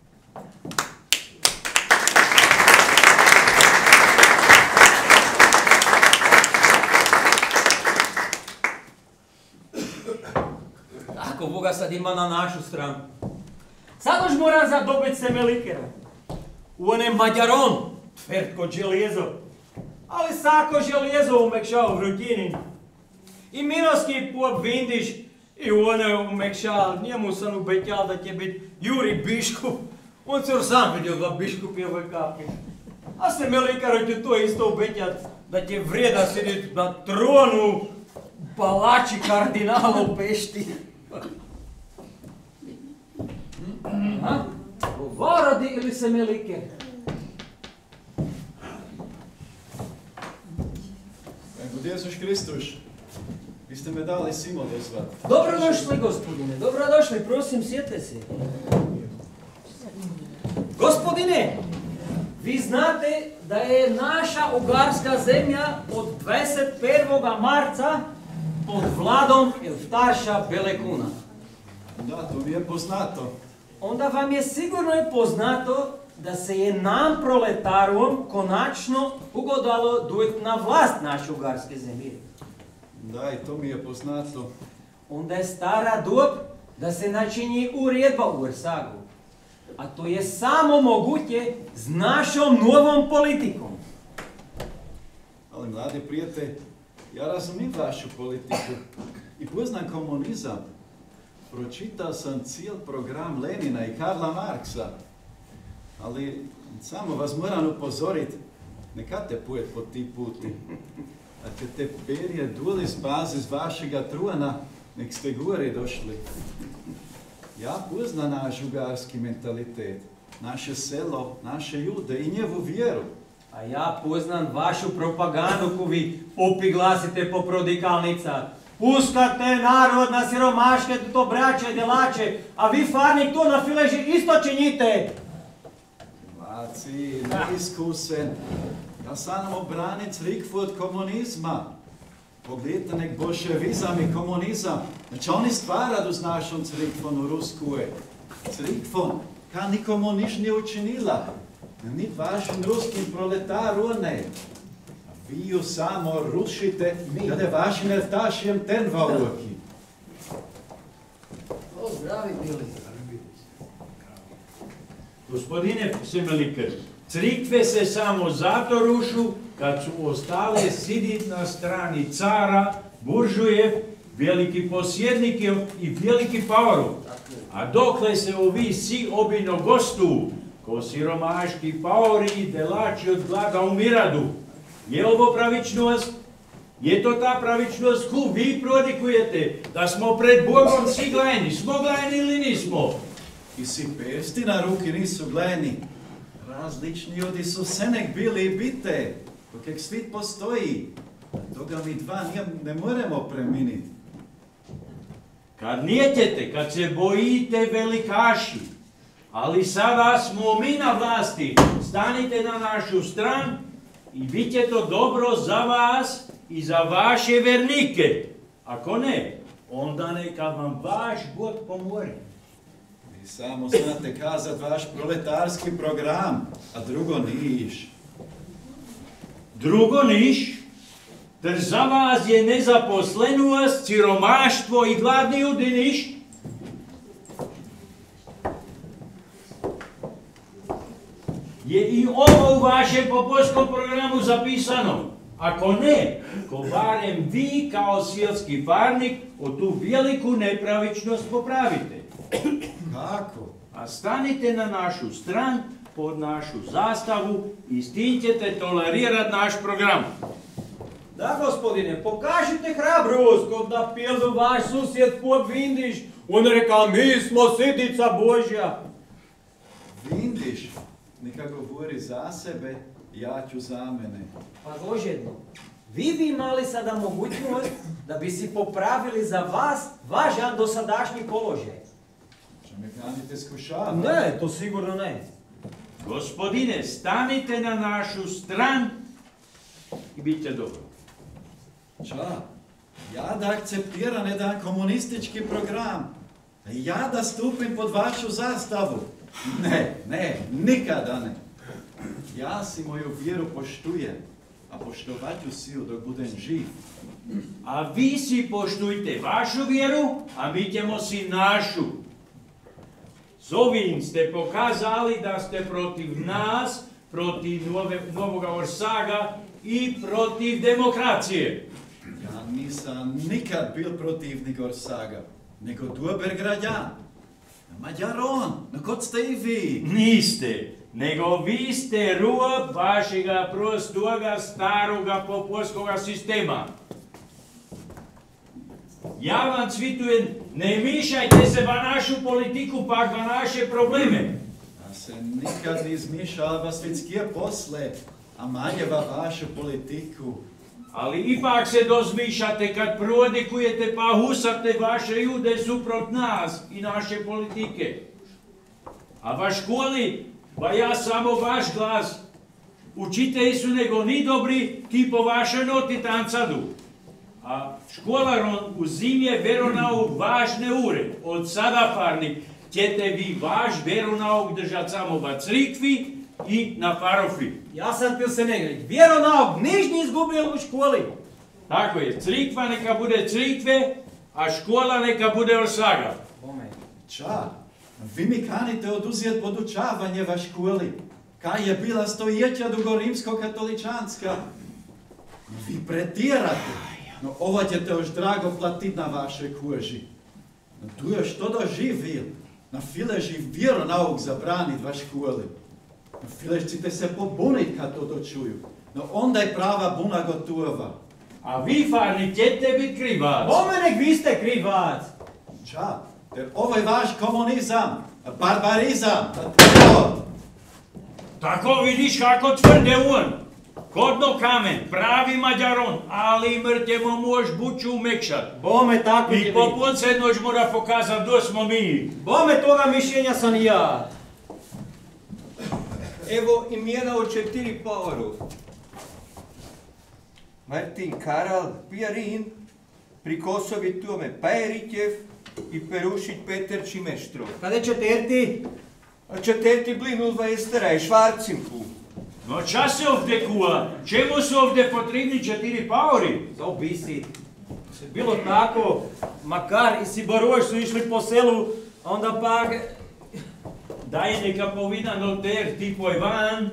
Ako Boga sad ima na našu stranu. Sad už moram zadobiti Semelikera. U onem Mađaron, tvrtko željezo. Ali sako željezo umekšao v rutini. I minovski pop vindiš i u one umekšal, njemu sam ubećal da će biti Juri Biškup. On se sam vidio da Biškup je ovoj kapi. A Semelikaru će to isto ubećat da će vreda sjediti na tronu palači kardinala u Pešti. Varodi ili Semeliker? Gospod Jezus Kristuš, vi ste me dali simo dozvat. Dobrodošli, gospodine, dobrodošli, prosim, sjete se. Gospodine, Vi znate da je naša ugarska zemlja od 21. marca pod vladom Elftaša Belekuna. Da, to mi je poznato. Onda vam je sigurno i poznato da se je nam proletarom konačno ugodalo dojeti na vlast naše ugarske zemlje. Da, i to mi je poznato. Onda je stara dob da se načini uredba u Ersagu. A to je samo moguće s našom novom politikom. Ali, mladi prijatelj, ja razumijem vašu politiku i poznam komunizam. Pročitao sam cijel program Lenina i Karla Marksa. Ali samo vas moram upozoriti, neka te pojet po ti puti. A kad te perje duli z baze z vašega truna, nek ste gore došli. Ja poznam naš ugarski mentalitet, naše selo, naše ljude i njevu vjeru. A ja poznam vašu propagandu koju vi opiglasite po prodikalnica. Puskate narod na siromaške, to braće, delače, a vi farnik to na fileži isto činite. Mlaci, neiskusen. Ja sam obranit crikvu od komunizma. Pogledajte nek bolševizam i komunizam. Znači oni stvaradu s našom crikvom u Rusku je. Crikvom, ka nikomu niš nije učinila. Ni vašim ruskim proletaru ne. Vi ju samo rušite, kada je vašim elftašijem tenva u oki. O, zdravi bili. Gospodine Semelikar, crikve se samo zato rušu kad su ostale sidit na strani cara, buržujev, veliki posjednikov i veliki pavarov. A dokle se ovi si obiljno gostu, ko siromaški paori i delači od glada umiradu. Je ovo pravičnost? Je to ta pravičnost koju vi prodikujete? Da smo pred Bogom svi glajni? Smo glajni ili nismo? I si persti na ruki nisu gleni. Različni ljudi su senek bili i bite. Dok svit postoji. Toga mi dva ne moramo preminiti. Kad nijetete, kad se bojite velikaši, ali sada smo mi na vlasti, stanite na našu stranu i bit će to dobro za vas i za vaše vernike. Ako ne, onda neka vam vaš God pomori. Vi samo znate kazat vaš proletarski program, a drugo niš. Drugo niš? Ter za vas je nezaposlenost, siromaštvo i gladni ljudi niš? Je i ovo u vašem popoljskom programu zapisano? Ako ne, ko barem vi kao sjelski farnik o tu veliku nepravičnost popravite. Kako? A stanite na našu stranu, pod našu zastavu i s tim ćete tolerirat naš program. Da, gospodine, pokažite hrabrost, kod da pjedu vaš susjed pod Vindiš. On reka, mi smo sidica Božja. Vindiš? Neka govori za sebe, ja ću za mene. Pa dožedno, vi bi imali sada mogućnost da bi si popravili za vas važan dosadašnji položaj. Što me kanite skušavati? Ne, to sigurno ne. Gospodine, stanite na našu stranu i bit će dobro. Ča? Ja da akceptiram jedan komunistički program. Ja da stupim pod vašu zastavu. Ne, nikada ne. Ja si moju vjeru poštujem, a poštovat ću si ju dok budem živ. A vi si poštujte vašu vjeru, a mi ćemo si našu. S ovim ste pokazali da ste protiv nas, protiv novoga Orsaga i protiv demokracije. Ja nisam nikad bil protivnik Orsaga, nego dober građan. Mađar on, no kod ste i vi? Niste, nego vi ste rob vašega prostoga staroga popolskoga sistema. Ja vam cvitujem, ne mišajte se va našu politiku, pak va naše probleme. Ja se nikad ne izmišala va svjetskije posle, a manje va vašu politiku. Ali ipak se dozmišate kad prodikujete pa husate vaše ljude suprot nas i naše politike. A va školi, va ja samo vaš glas učitelji su nego ni dobri, ki po vaše noti tancadu. A školaron u zimje veronauk važne ure. Od sada, farnik, ćete vi vaš veronauk držat samo va crikvi i na parofi. Ja sam pil se negdje. Vjeronauk nižnji izgubio u školi. Tako je, crikva neka bude crikve, a škola neka bude osaga. Ča, vi mi kanite oduzeti podučavanje va školi. Kaj je bila stojeća dugorimsko-katoličanska? Vi pretjerate. No ovo ćete još drago platit na vaše koži. No tu još to doživil. Na fileži vjeronauk zabranit va školi. No filež ćete se pobunit kad to dočuju. No onda je prava buna gotova. A vi, farnik, ćete bit krivac. Pomenek, vi ste krivac. Ča, jer ovo je vaš komunizam, barbarizam, Tako vidiš kako tvrde on. Kodno kamen, pravi Mađaron, ali mrtjemo mož buću umekšat. Bome tako će I po punce noć mora pokazat do smo mi. Bome toga mišljenja sam i ja. Evo imena od 4 pavarov. Martin Karal, Pijarin, Prikosovi Tome Pajerićev i Perušić Peter Čimeštrov. Kada četvrti? A četvrti blin u 20 Švarcinku. No ča se ovdje kuva? Čemu su ovdje potrebni 4 paori? Za obisi. Se bilo tako, Makar i Siboroš su išli po selu, a onda pak... Daj neka povidan olter tipo Ivan.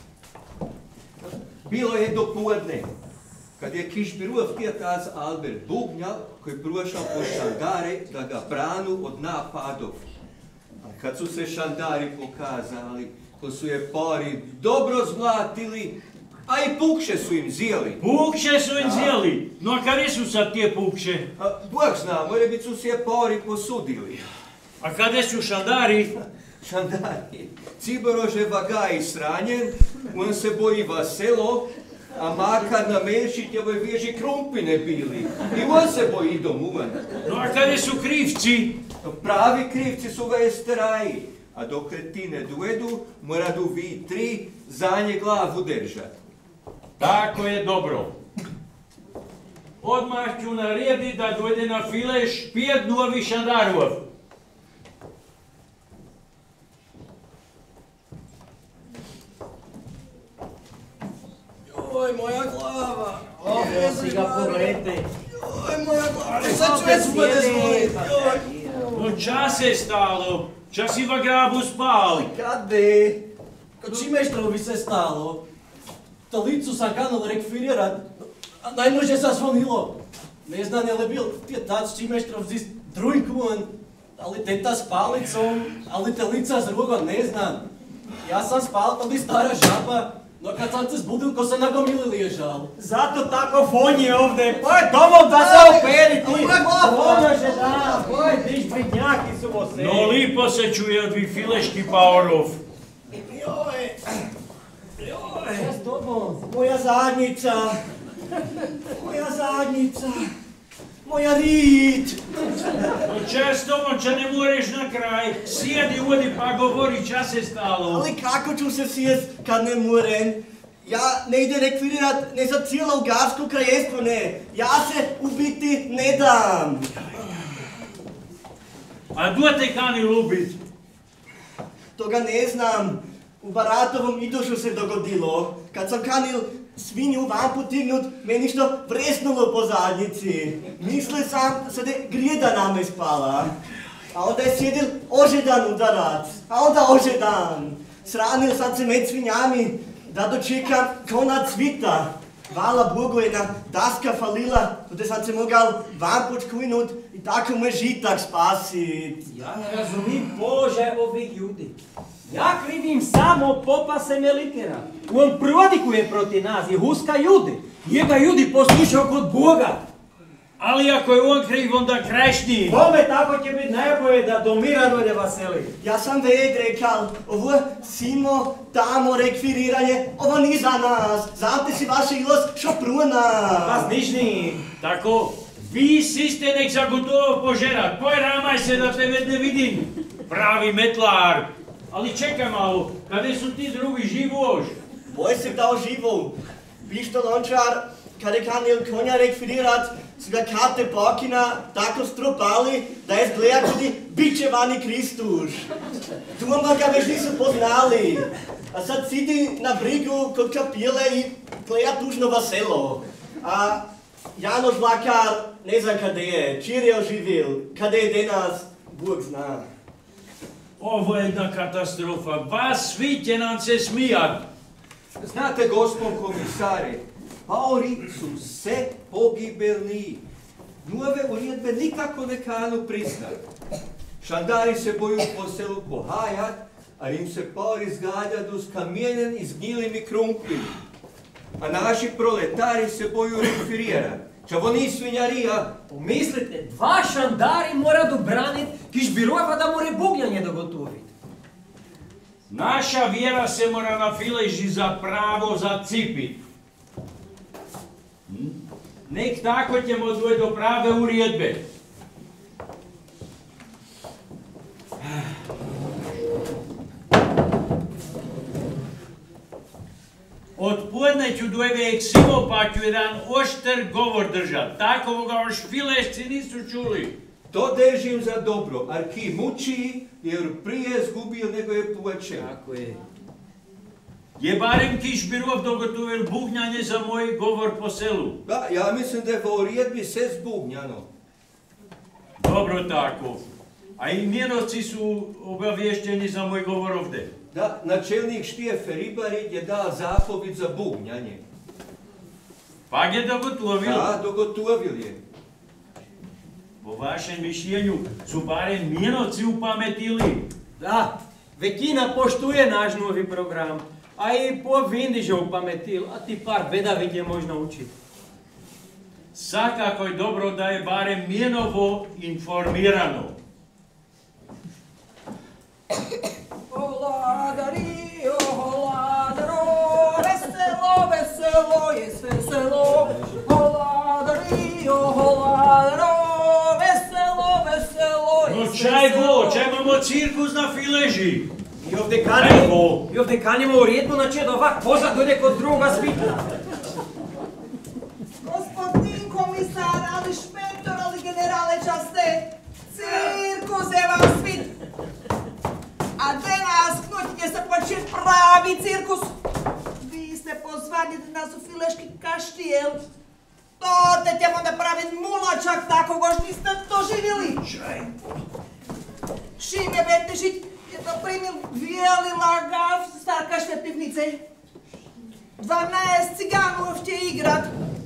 Bilo je dopodne, kad je kišbiruav tijataz Albert Bubnja, koji prošao po šandare da ga branu od napadov. A kad su se šandari pokazali, ko su je pari dobro zmlatili, a i pukše su im zjeli. Pukše su im zjeli? No a kada su sad tije pukše? Bog zna, more bi su se je pari posudili. A kada su šandari? Šandari. Ciborož je vagaj sranjen, on se boji vaselo, a Makar na Melšitjevoj vježi krumpine bili. I on se boji domuvan. No a kada su krivci? Pravi krivci su vesteraji. A dok ti ne dovedu, moradu vi 3 za nje glavu držat. Tako je dobro. Odmah ću narediti da dojde na Fileš 5 novih šandarov. Oj, moja glava. Ovo si ga pogledajte. Oj, moja glava. Sad ću već bude zvolit. No čas je stalo. Čas si va grabu spali. Kad be? Kad Čimeštrovo bi se stalo? Talicu sam kanal rekvirirat, a najmože sa zvonilo. Ne znam je li bil tjetac Čimeštrov zist drujkun, ali teta s palicom, ali telica s rugom, ne znam. Ja sam spal, ali stara žaba, no kad sam se zbudil, ko sam na gomili liježal. Zato tako fonji ovdje. Poj, domov da se operi ti. Pomože da, poj, tiš bridnjaki su vo se. No lipo se čuje od vi fileški paorov. Joj, šta s tobom? Moja zadnjica, moja rit. No često onča ne moreš na kraj. Sjedi odi pa govori ča se stalo. Ali kako ću se sjest kad ne morem? Ja ne ide rekvirirat ne za cijelo Ugarsko kraljestvo, ne. Ja se u biti ne dam. A do te kanil ubit? Toga ne znam. U Baratovom Idošu se dogodilo. Kad sam kanil svinju van potignut, meni što vresnulo po zadnjici. Mislio sam da se grijeda na me spala. A onda je sjedil ožedan udarac. A onda ožedan. Sranil sam se med svinjami da dočekam konac svita. Hvala Bogu je na daska falila, da sam se mogal van počkujnut i tako me žitak spasit. Ja ne razumim položaj ovih ljudi. Ja krivim samo popa Semelikera. On prodikuje proti nas i huska ljudi. Njega ljudi poslušaju kod Boga. Ali ako je on kriv, onda krašniji. Kome tako će biti najbolje da do mira dojde Vaseli? Ja sam već rekal, ovo simo tamo rekviriranje, ovo ni za nas. Zamte si vaše ilos šo pruna. Vas nišni. Tako, vi si ste nek zagotovo požerat. Poj ramaj se da tebe ne vidim. Pravi metlar. Ali čekaj malo, kada su ti drugi živoš? Boj se dao živo. Pišto lončar, kada kanil konja rekvirirat, su ga kate pokina tako stropali, da je zgleda tudi bičevani Kristuš. Doma ga već nisu poznali. A sad sidi na brigu kod kapile i gleda tužno veselo. A Janoš Vlakar ne znam kada je, čir je oživil, kada je danas, Bog zna. Ovo je jedna katastrofa, vas svi će nam se smijat. Znate, gospod komisare, paori su se pogibelni. Nove uredbe nikako ne kanu pristat. Šandari se boju po selu pohajat, a im se paori zgađadu s kamijenem i zgnilim i krumplim. A naši proletari se boju rekvirirat. Čavo ni svinjarija. Pomislite, dva šandari mora dobranit, kiš birova da more bugljanje dogotovit. Naša vjera se mora na fileži za pravo zacipit. Nek tako ćemo dojeti do prave uredbe. Od podne ću dojeve eksimo pa ću jedan ošter govor držat. Takovoga još filešci nisu čuli. To držim za dobro, Arki muči jer prije zgubil nego je plačen. Tako je. Je barem kiš birov dogotovil bugnjanje za moj govor po selu. Da, ja mislim da je v uredbi sve zbugnjano. Dobro tako. A i mjenovci su obavješteni za moj govor ovdje. Da, načelnik Štije Feribarit je dao zapovjed za bugnjanje. Pa je dogotovil? Da, dogotovil je. Po vašem mišljenju su barem mjenovci upametili. Da, većina poštuje naš novi program, a i po Vindiže upametil, a ti par bedavih je možno učiti. Svakako je dobro da je barem mjenovo informirano. Holadario, holadaro, veselo, veselo je sve selo. Holadario, holadaro, veselo, veselo je No sve čaj selo. bo, čaj imamo cirkus na fileži. I ovdje kanimo uredbu na čed ovak pozad dojde kod druga svitla. Gospodin komisar, ali špektor, ali generale časte, cirkus je vam svit. A danas knutite se počet pravi cirkus. Vi ste pozvani da nas u Fileški kaštijel. To te ćemo napraviti mulačak, tako goš niste doživjeli. Šime Betešić je to primil bijeli lagav starkaške pivnice. 12 ciganov će igrat.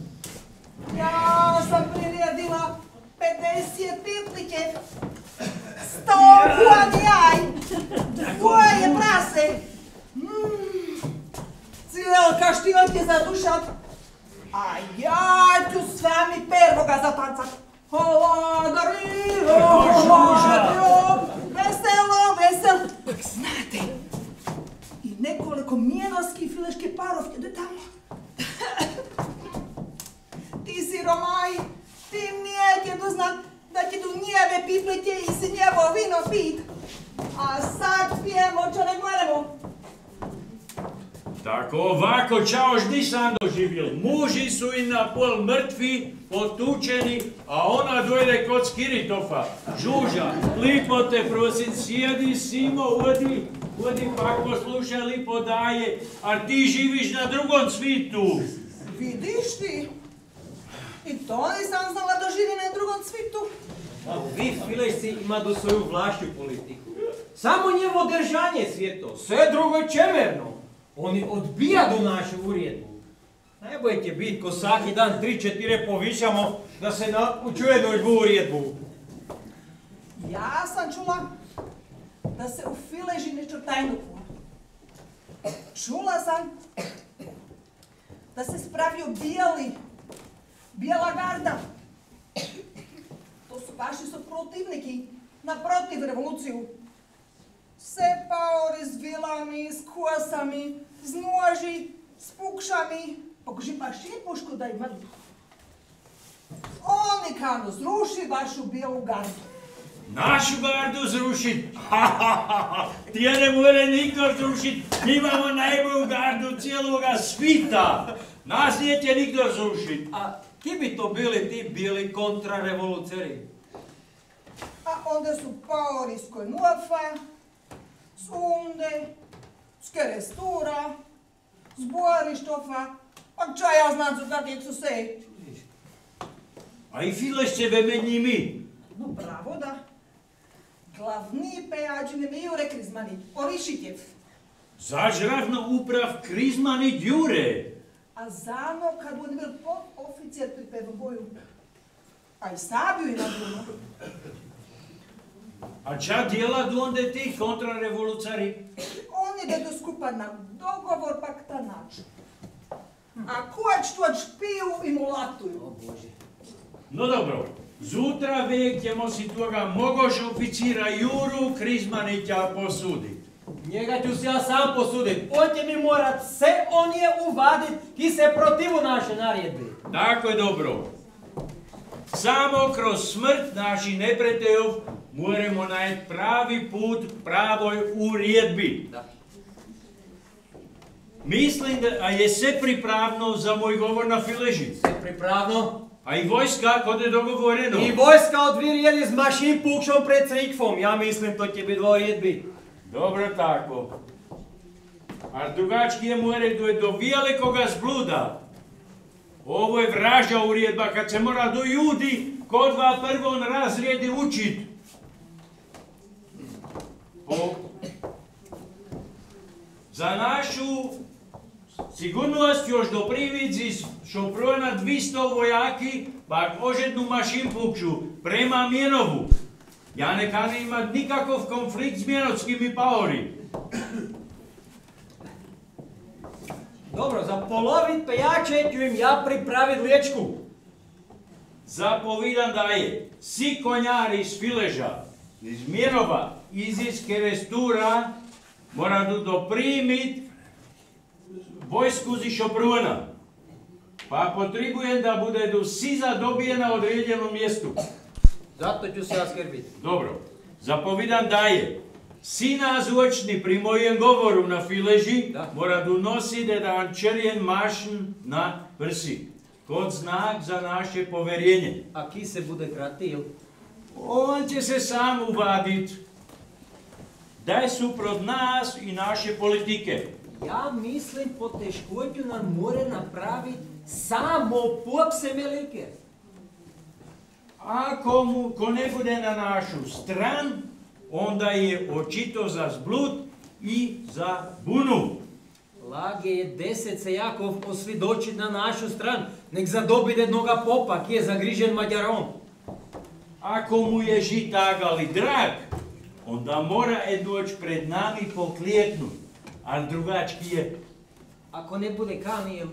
Ja sam priredila 50 piplike. 100 kuani jaj. Dvoje prase. Cijel kaštijon će zadušat. A ja ću s vami prvoga zatancat. Holadario, holadario, veselo, veselo. Pak znate, i nekoliko mjenovskih fileške parovke do tamo. Ti si Romaj, ti nije doznat da će tu njeve piplike i si njevo vino pit. A sad pijemo čo ne moremo. Tako ovako čaož nisam doživjel. Muži su i na pol mrtvi, potučeni, a ona dojde kod Skiritofa. Žuža, lipo te prosim, sjedi Simo, odi pak poslušaj, lipo daje, a ti živiš na drugom svitu. Vidiš ti? I to nisam znala da živi na drugom svitu. A vi filešci imadu svoju vlašću politiku. Samo njevo držanje svijeto, sve drugo je čemerno. Oni odbijadu našu uredbu. Najbolje će biti ko svaki dan 3-4 povišamo da se učuje dođu uredbu. Ja sam čula da se u Fileži nešto tajno kuva. Čula sam da se spravio bijela garda. To su vaši suprotivniki naprotiv revoluciju. Se paori s vilami, s kosami, s noži, s pukšami, pokuži baš i pušku da imaju. Oni kanu zruši vašu bijelu gardu. Našu gardu zrušit? Tije ne more nikdo zrušit. Mi imamo najbolju gardu cijeloga svita. Nas neće nikdo zrušit. A ki bi to bili ti bili kontrarevoluceri? A onda su paori s Kojnuafa, s Unde, s Kerestura, s Buarištofa, a čo ja znam co da djecu se. A i Filešćeve med njimi. No bravo da. Glavni pejađine mi Jure Krizmani, Orišitjev. Zažravno uprav Krizman i Djure. A zano kad on bil podoficijer pri Pevoboju. A i Sabiju i na drugo. A ča djela onda ti kontrarevolucari? Oni dedu skupa na dogovor pak ta način. A kuać špiju i mulatuju. No dobro, zutra vek ćemo si toga mogoš oficira Juru Krizmanića posudit. Njega ću si ja sam posudit. On će mi morat se on je uvadit ki se protivu naše naredbi. Tako je dobro. Samo kroz smrt naših neprijateljov moramo najti pravi put pravoj uredbi. Mislim da je sve pripravno za moj govor na Fileži. Sve pripravno? A i vojska, kod je dogovoreno. I vojska odvirjeli z mašin pukšom pred Crikvom. Ja mislim to će biti dvojedbi. Dobro tako. A drugački je more do velikoga zbluda. Ovo je vraža uredba kad se mora do ljudi kod dva prvom razredi učit. Za našu sigurnost još do prividzi šopruje na 200 vojaki, pak ožednu mašin pukšu prema Mjenovu. Ja ne kanim imat nikakov konflikt s Mjenovskim i paori. Dobro, za polovit pejače ću im ja pripravit liječku. Zapovidan da je svi konjari iz Fileža, iz Mjenova, iz Kerestura moraju doprimit vojsku z Šopruna. Pa potrebujem da bude svi zadobije na određenom mjestu. Zato ću se ja skrbiti. Dobro, zapovidan da je svi nazočni pri mojem govoru na Fileži moraju nositi jedan čerjen mašn na prsi, kod znak za naše poverjenje. A ki se bude kratil? On će se sam uvadit da je suprot nas i naše politike. Ja mislim poteškoću nam more napraviti samo popse velike. Ako ko ne bude na našu stran, onda je očito za zblud i za bunu. Lage je 10 se Jakov osvidočit na našu stran, nek zadobit jednoga popa, ki je zagrižen Mađarom. Ako mu je žitagali drag, onda mora doć pred nami poklijeknut, ali drugački je. Ako ne bude kanil?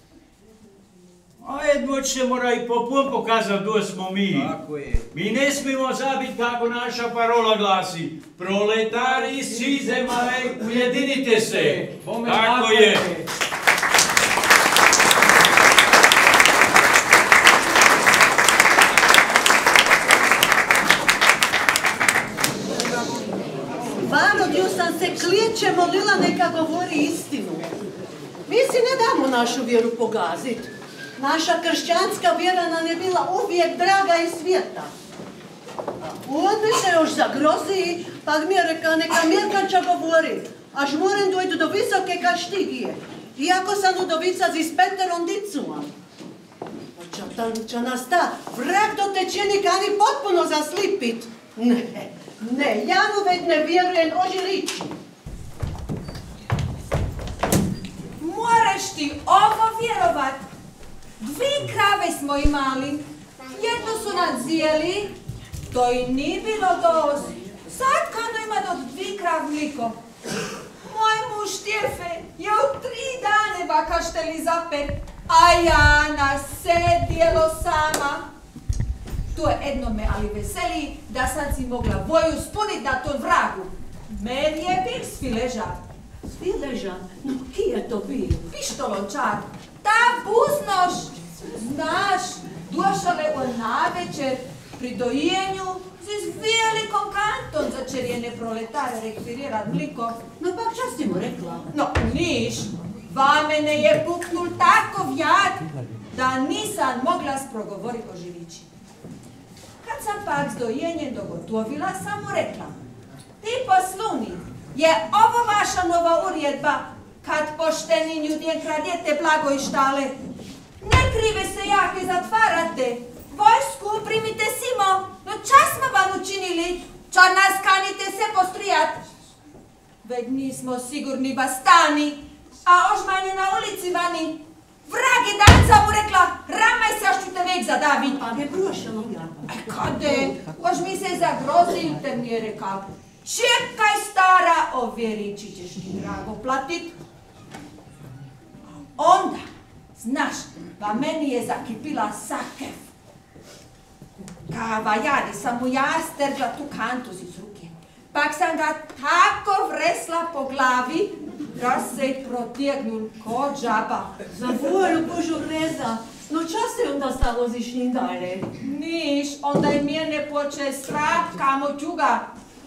A doć se mora i popom pokazat do smo mi. Tako je. Mi ne smijemo zabiti kako naša parola glasi. Proletari svi zemalja, ujedinite se. Tako je. Varodju sam se klijeće molila neka govori istinu. Mi si ne damo našu vjeru pogazit. Naša kršćanska vjera nam je bila uvijek draga i svijeta. On bi se još zagrozi, pa mi je reka neka Mirkanča govori, až moram dojdu do visoke kaštigije, iako sam udovica z Peterom Dicuma. Ča nas ta vrag do tečeni kani potpuno zaslipit. Ne, ja mu već ne vjerujem oži riči. Moraš ti ovo vjerovat. 2 krave smo imali, jednu su nadzijeli, to i nije bilo dost. Sad kano ima do 2 krav mliko. Moj muž Štjefe je u 3 dane vakašteli zapet, a ja nasedjelo sama. To je jedno me ali veseli, da sam si mogla voju spunit na tom vragu. Meni je bil s Fileža. S Fileža? No, ki je to bil? Pištolončar. Ta buznoš, znaš, došale on navečer pri dojenju z velikom kantom, začer je ne proletare rekvirirat bliko. No pak čas ti mu rekla? No, niš, vamene je puknul tako vjad, da nisam mogla sprogovoriti o živići. Kad sam pak s dojenjem dogotovila, sam mu rekla, ti posluni, je ovo vaša nova uredba, kad pošteni ljudje kradjete blago i štale? Ne krive se jake zatvarate, vojsku primite simo, no čas smo vam učinili, čar nas kanite se postrijat. Već nismo sigurni bastani, a ožmanje na ulici vani. Vrage danca mu rekla, ramaj se, až ću te vek zadavit. Pa je prošlo ja. Kade, ož mi se zagrozil, te mi je rekao. Čekaj stara, ovjerići ćeš ti drago platit. Onda, znaš, pa meni je zakipila sakev. Kava jadi sam mu ja stergla tu kantus iz ruke. Pak sam ga tako vresla po glavi, da se protjegnul ko džaba. Za volju Božu greza, no čas se onda stalo ziš njim dalje? Niš, onda je mene poče strah kamo čuga.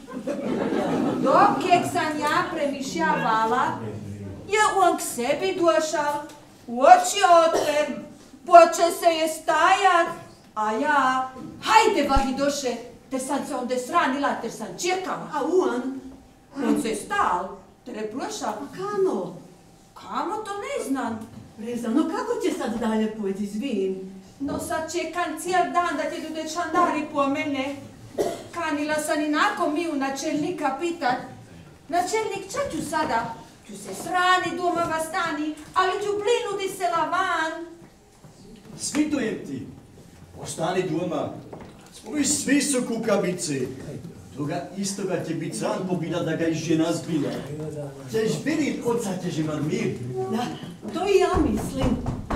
Dok jak sam ja premišljavala, je on k sebi došao, u oči otver, poče se je stajat, a ja, hajde vahi doše, te sam se onda sranila, te sam čekala. A on se stal, te je prošao. A kamo? Kamo, to ne znam. Reza, no kako će sad dalje pojeti, zvim? No sad čekam cijel dan da ti dođe čandari po mene. Kanila sam inako mi u načelnika pitat. Načelnik, ča ću sada? Ću se srani doma vastani, ali ću plinudi sela van. Svitujem ti, ostani doma. Svi su kukavice. Toga istoga će bit sram pobila da ga i žena zbila. Ćeš vidit, oca ćeš imat mir. Da, to i ja mislim.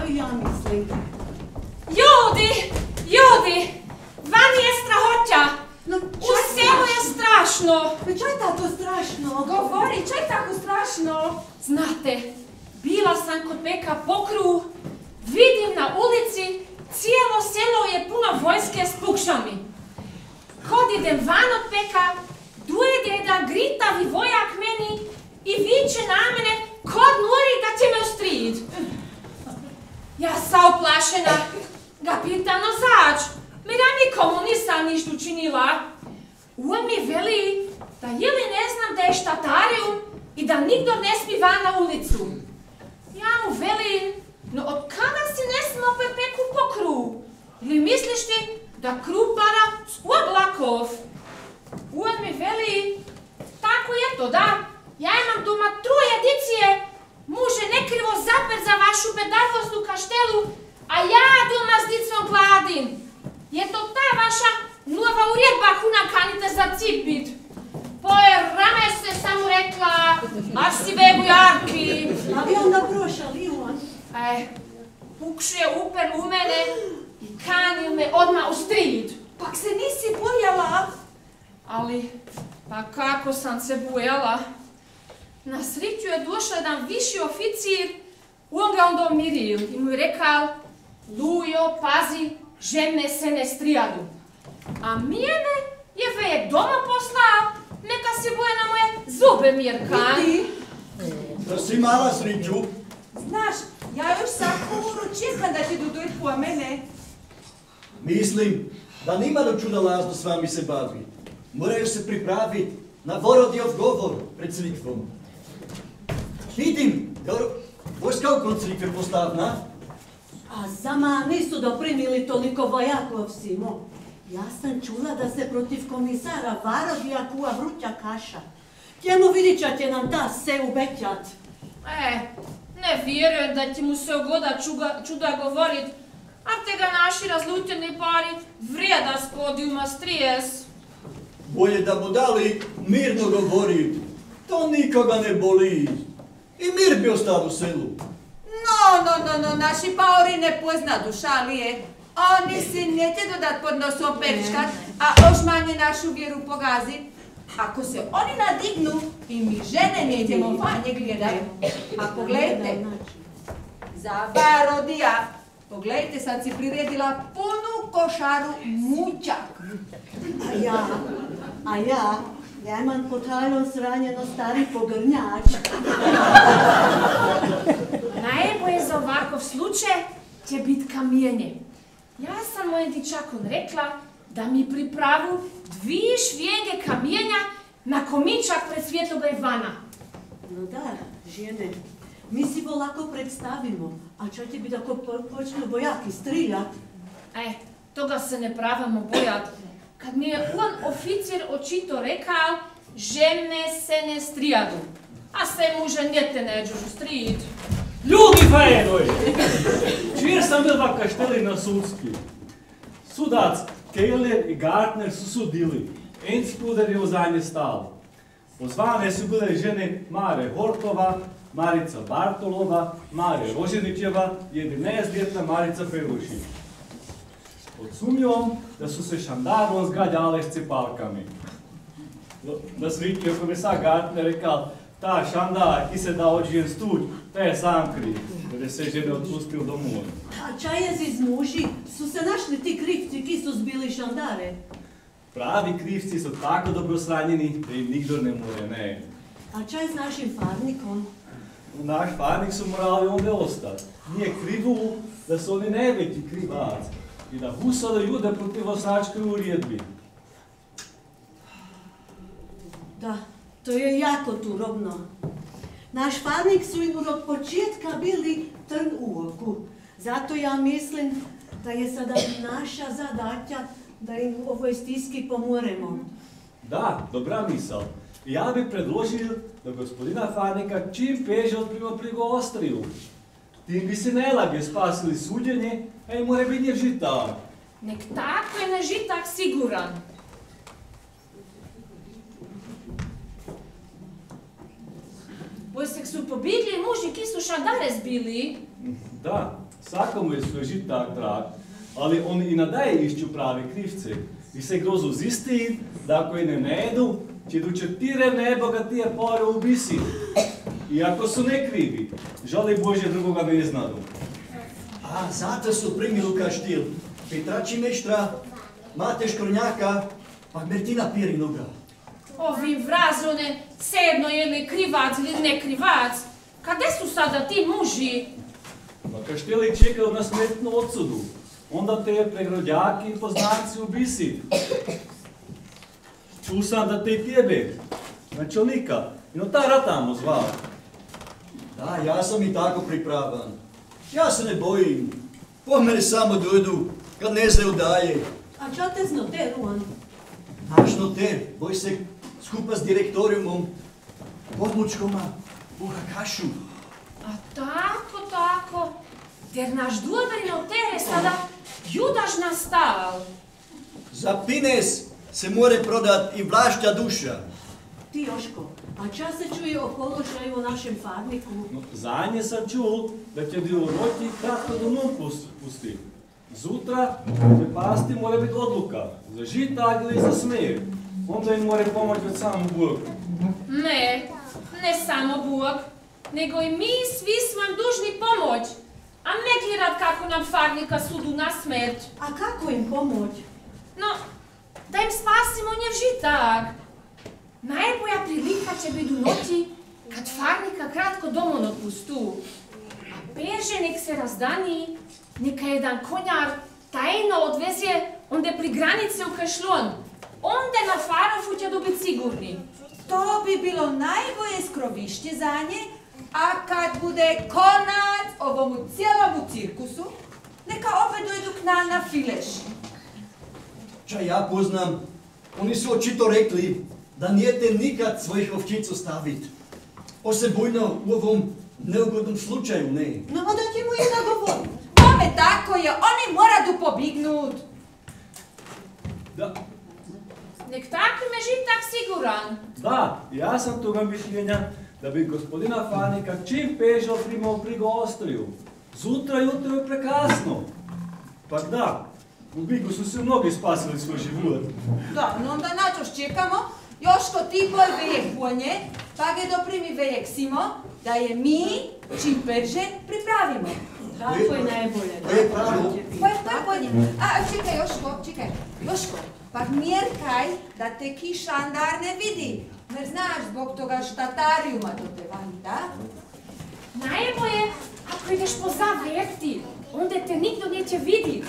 Ljudi, vani je strahoća. No, u selu je strašno. Čo je tako strašno? Govori, čo je tako strašno? Znate, bila sam kod Peka Pokru, vidim na ulici, cijelo selo je puno vojske s pukšami. Kod idem van od Peka, dojede jedan gritavi vojak meni i viče na mene, kod nori da će me ustrijed. Ja sam oplašena, ga pitam no zač, mi da nikomu nisam ništa učinila. On mi veli da jeli ne znam da je štatariju i da nigdor ne smi van na ulicu. Ja mu velim, no od kada si ne smo pe Peku Pokru? Ili misliš ti da kruh pada s oblakov? On mi veli, tako je to da, ja imam doma 3 dicije, muže nekrivo zapet za vašu bedarvosnu kaštelu, a ja doma s dicom gladim. Je to ta vaša nova uredba, kuna kanite zacipit? Poje rame se samo rekla, až si bebu jarki. A vi onda prošali on? Pukšu je uper u mene i kanil me odmah ustrijed. Pak se nisi bojala? Ali, pa kako sam se bojala? Na sriću je došao jedan viši oficir, on ga onda umiril i mu je rekao, Lujo, pazi, žene se ne strijadu. A mene je već doma poslao, neka se boje na moje zube, Mirka. Da si mala sriću. Znaš, ja još svaku uru čekam da će dodojt po mene. Mislim da nima do čuda lazno s vami se bavi. Moraju se pripravit na Vorodijov govor pred crikvom. Vidim, vojska okolo crikve postavna. A zama nisu doprinili toliko vojakov, Simo. Ja sam čula da se protiv komisara Varodija kuva vruća kaša. Tjemo vidit će nam ta se ubećat. Ne vjerujem da ti mu se ogoda čuda govorit, a te ga naši razlutjeni pari vrijeda s podijuma strijes. Bolje da mu dali mirno govorit, to nikoga ne boli. I mir bi ostao u selu. No, naši paori ne pozna dušalije. Oni si neće dodat pod nosom perčkat, a ožmanje našu vjeru pogazit. Ako se oni nadignu i mi žene nećemo vanje gledati. A pogledajte, za Varodija Pogledajte, sad si priredila punu košaru mućak. A ja imam potajno sranjeno stari pogrnjač. Najbolje za ovakav slučaj će biti kamijenje. Ja sam mojem dječakon rekla da mi pripravu 2 švijenge kamijenja na komičak pred Svjetloga Ivana. No da, žene, mi si go lako predstavimo, a čo ti biti ako počne bojaki striljat? Toga se ne pravamo bojat. Kad mi je on oficir očito rekao, žene se ne strijadu, a se muže njete neđužu strijit. Ljudi fajenoj! Čir sam bil v kašteli na sudski. Sudac Kejler i Gartner su sudili. En spuder je u zadnje stal. Pozvane su bile žene Mare Hortova, Marica Bartolova, Mare Roženićeva i 11-ljetna Marica Perušić. Pod sumnjom da su se šandarom zgađale s cepalkami. Na svitlju komisar Gartner rekao, ta šandar, ki se da odžijen stuď, to je sam kriv, da se žene odpustil domov. A čajezi z muži su se našli ti krivci, ki su zbili šandare? Pravi krivci su tako dobro sranjeni, da im nikdo ne more, ne. A čaj s našim farnikom? Naš farnik su morali onda ostati. Nije krivu da su oni najveći krivac i da husali ljude protiv osačke uredbi. Da, to je jako turobno. Naš farnik su im od početka bili trn u oku. Zato ja mislim da je sada naša zadaća da im u ovoj stiski pomoremo. Da, dobra misal. Ja bi predložil da gospodina farnika čim peže odprimo prigo Ostriju. Tim bi se najlage spasili suđenje, a i more biti žitak. Nek tako je na žitak siguran. Vojsek su pobjegli muži, ki su šandare zbili. Da, svakomu je svoj žitak drag, ali oni i nadaje išću pravi krivce. I se grozu zistin, da ako i ne nedu, će duće tire najbogatije pore u bisi. I ako su nekrivi, žali Bože drugoga ne znadu. A zato su primili u kaštil Petra Čimeštra, Mate Škornjaka, pa Martina Pirinoga. Ovi vrazone, sedno je li krivac ili ne krivac. Kade su sada ti muži? Na kašteli čekaju na smrtnu odsudu. Onda te pregrodjaki i poznanci ubisi. Ču sam da te tjebe, načelnika, i notara tamo zvao. Da, ja sam i tako pripravan. Ja se ne bojim. Po mene samo dojdu, kad ne znaju daje. A čo te z noteru on? Naš noter, boj se skupa s direktorijumom, podmučkoma, puha kašu. A tako. Ter naš dobri noter je sada judaš nastal. Za pines se more prodat i vlašća duša. Ti, Joško, a čas se čuje o položaju u našem farniku? Za nje sam čul da će dio roti kratko do nom pusti. Zutra će pasti mora biti odluka, za žitak ili za smer. Onda im more pomoći od samog Bog. Ne samo Bog, nego i mi svi smo im dužni pomoć. A ne gledat kako nam farnika sudu na smrt. A kako im pomoć? No, da im spasimo njev žitak. Najbolja prilika će biti u noći, kad farnika kratko domon odpustu. A peže nek se razdani, neka jedan konjar tajno odveze onde pri granice u Kašlon. Onda na Farofu će dobiti sigurni. To bi bilo najbolje skrovišće za nje, a kad bude konac ovomu cijelomu cirkusu, neka opet dojdu k nam na Fileš. Čaj ja poznam, oni su očito rekli da nijete nikad svojih ovčicu staviti. Posebujno u ovom neugodnom slučaju, ne. No, da ti mu i nagovori. Tome tako je, oni moraju pobignut. Da. Nek tako me žitak siguran. Da, ja sam toga mišljenja da bi gospodina farnika čim peže odprimao prigo Ostriju. Zutra jutro je prekasno. Pak da, u Bigu su se mnogi spasili svoj život. Da, no onda načoš čekamo, Joško ti boj vejek vonje, pa ga doprimi vejek Simo, da je mi čim perže pripravimo. Tako je najbolje. To je pravo. Pojdi. A, čekaj, Joško. Pa mjerkaj da te kišandar ne vidi. Jer znaš, zbog toga štatarijuma to te vani, da? Najbolje, ako ideš po zavijekti, onda te nikdo neće vidjeti.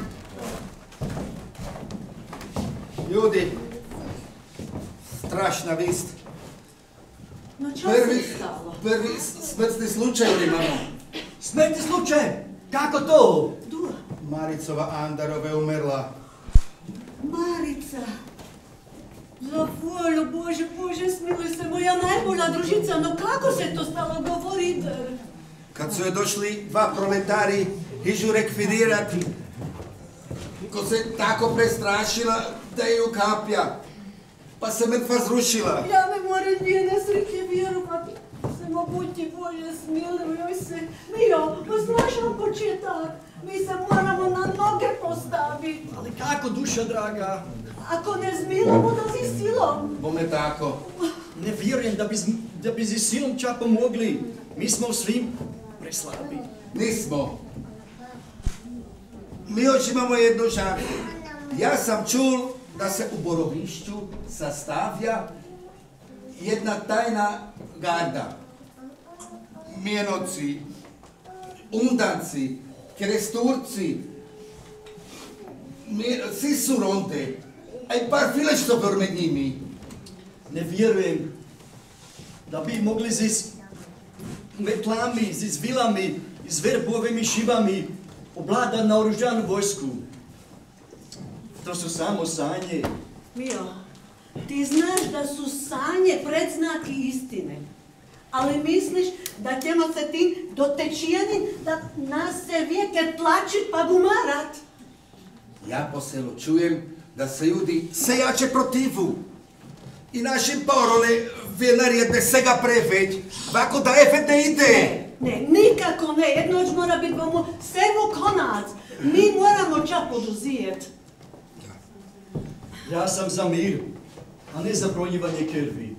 Ljudi, strašna vist. No čo se stalo? Prvi smrtni slučaj imamo. Smrtni slučaj? Kako to? Maricova Andarova je umrla. Marica. Za volju, Bože, smiluj se, moja najbolja družica, no kako se to stalo, govorite? Kad su je došli dva proletari ižu rekvirirati, ko se tako prestrašila da je ukapja, pa se mrtva zrušila. Ja ne moram dvije nesreće vjerovati. Samo budti, Bože, smiluj se. Mio, znaš nam početak. Mi se moramo na noge postaviti. Ali kako, duša draga? Ako ne zmilamo, da si silom. Bome tako. Ne vjerujem da bi si silom čak pomogli. Mi smo svim preslabi. Nismo. Mi još imamo jednu šansu. Ja sam čul da se u Borovišću sastavlja jedna tajna garda. Mijenoci, undanci, kresturci, svi su ronde, a i par fileštopor med njimi. Ne vjerujem da bi mogli z metlami, z vilami, z verbovimi šibami obladati naoružanu vojsku. To su samo sanje. Mio, ti znaš da su sanje predznaki istine. Ali misliš da ćemo se tim dotečijeni da nas se vijeke tlačit pa bumarat? Ja po selu čujem da se ljudi sejače protivu. I našim porole vjenarjedne sega preveć, vako da efet ne ide. Ne, nikako ne, jednoć mora biti bomo semu konac. Mi moramo čak poduzijet. Ja sam za mir, a ne za proljivanje krvi.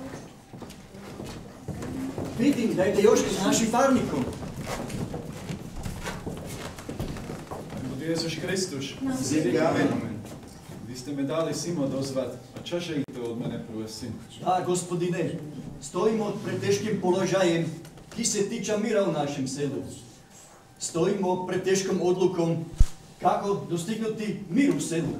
Vidim da ide još s našim farnikom. Budi Jezus Kristus. Amen. Vi ste me dali simo dozvat, a čo želite od mene prosim? Da, gospodine, stojimo pred teškim položajem, ki se tiče mira u našem selu. Stojimo pred teškom odlukom kako dostignuti mir u selu.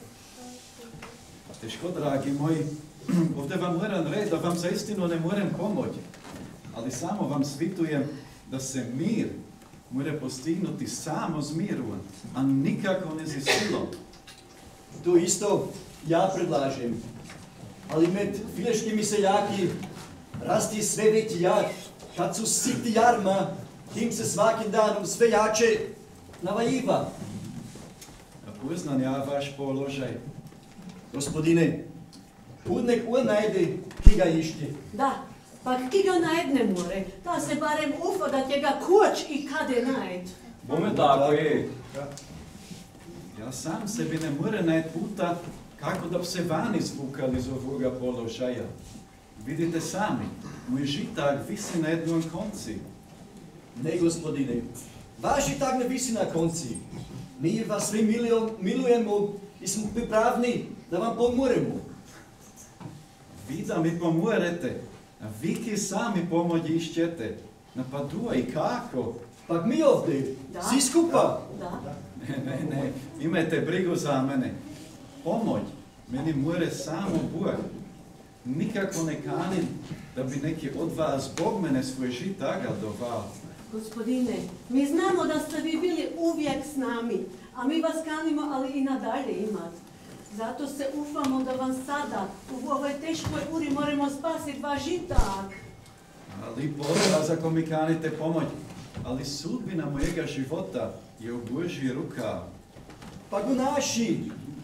Teško, dragi moji, ovdje vam moram reći da vam zaistinu ne moram pomoći, ali samo vam svitujem da se mir mora postignuti samo z mirom, a nikako ne z silom. To isto ja predlažem, ali med fileškimi seljaki rasti sve veći jar. Kad su siti jarma, tim se svakim danom sve jače navajiva. Poznam ja vaš položaj. Gospodine, nek on najde ki ga išće. Da, pa ki ga najd ne more, da se barem ufa da će ga koč i kade najd. Bome tako je. Ja sam sebi ne moram najti puta kako da bi se vani zvukali iz ovoga položaja. Vidite sami, moj žitak visi na jednom konci. Ne, gospodine, vaš žitak ne visi na konci. Mi vas svi milujemo i smo pripravni da vam pomoremo. Vi da mi pomorete, a vi ki sami pomoći išćete. Pa i kako? Pa mi ovdje, svi skupa. Da. Ne, imajte brigu za mene. Pomoć meni more samo Bog. Nikako ne kanim da bi neki od vas Bog mene svoj žitaga dovao. Gospodine, mi znamo da ste vi bili uvijek s nami, a mi vas kanimo, ali i nadalje imat. Zato se ufamo da vam sada, u ovoj teškoj uri, moramo spasiti vaš žitak. Ali Boga vas ako mi kanite pomoć, ali sudbina mojega života je u Božji ruka. Pa go naši.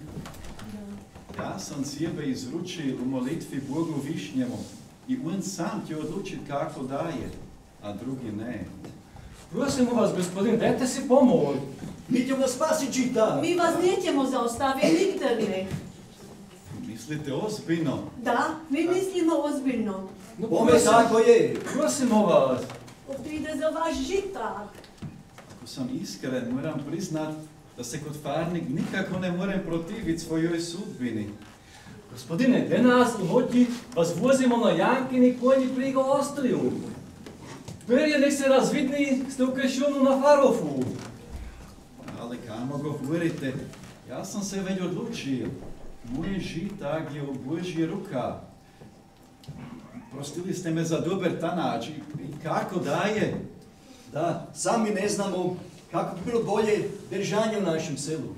Ja sam sebe izručil u molitvi Bogu Višnjemu i on sam će odlučiti kako daje, a drugi ne. Prosimo vas, gospodin, dajte si pomoć. Mi ćemo spasiti žita. Mi vas nećemo zaostaviti nigdje ne. Mislite ozbiljno? Da, mi mislimo ozbiljno. Bome tako je. Prosimo vas. Ovdje ide za vaš žitak. sam iskren, moram priznat da se kod farnik nikako ne moram protiviti svojoj sudbini. Gospodine, danas u noći vas vozimo na Jankini konji prigo Ostriju. Perje nek se razvidni ste u Krešunu na Farofu. Ali kamo govorite, ja sam se već odlučio. Moj žitak je u Božji ruka. Prostili ste me za dober tanač i kako daje? Da, sami ne znamo kako bi bilo bolje držanje u našem selu.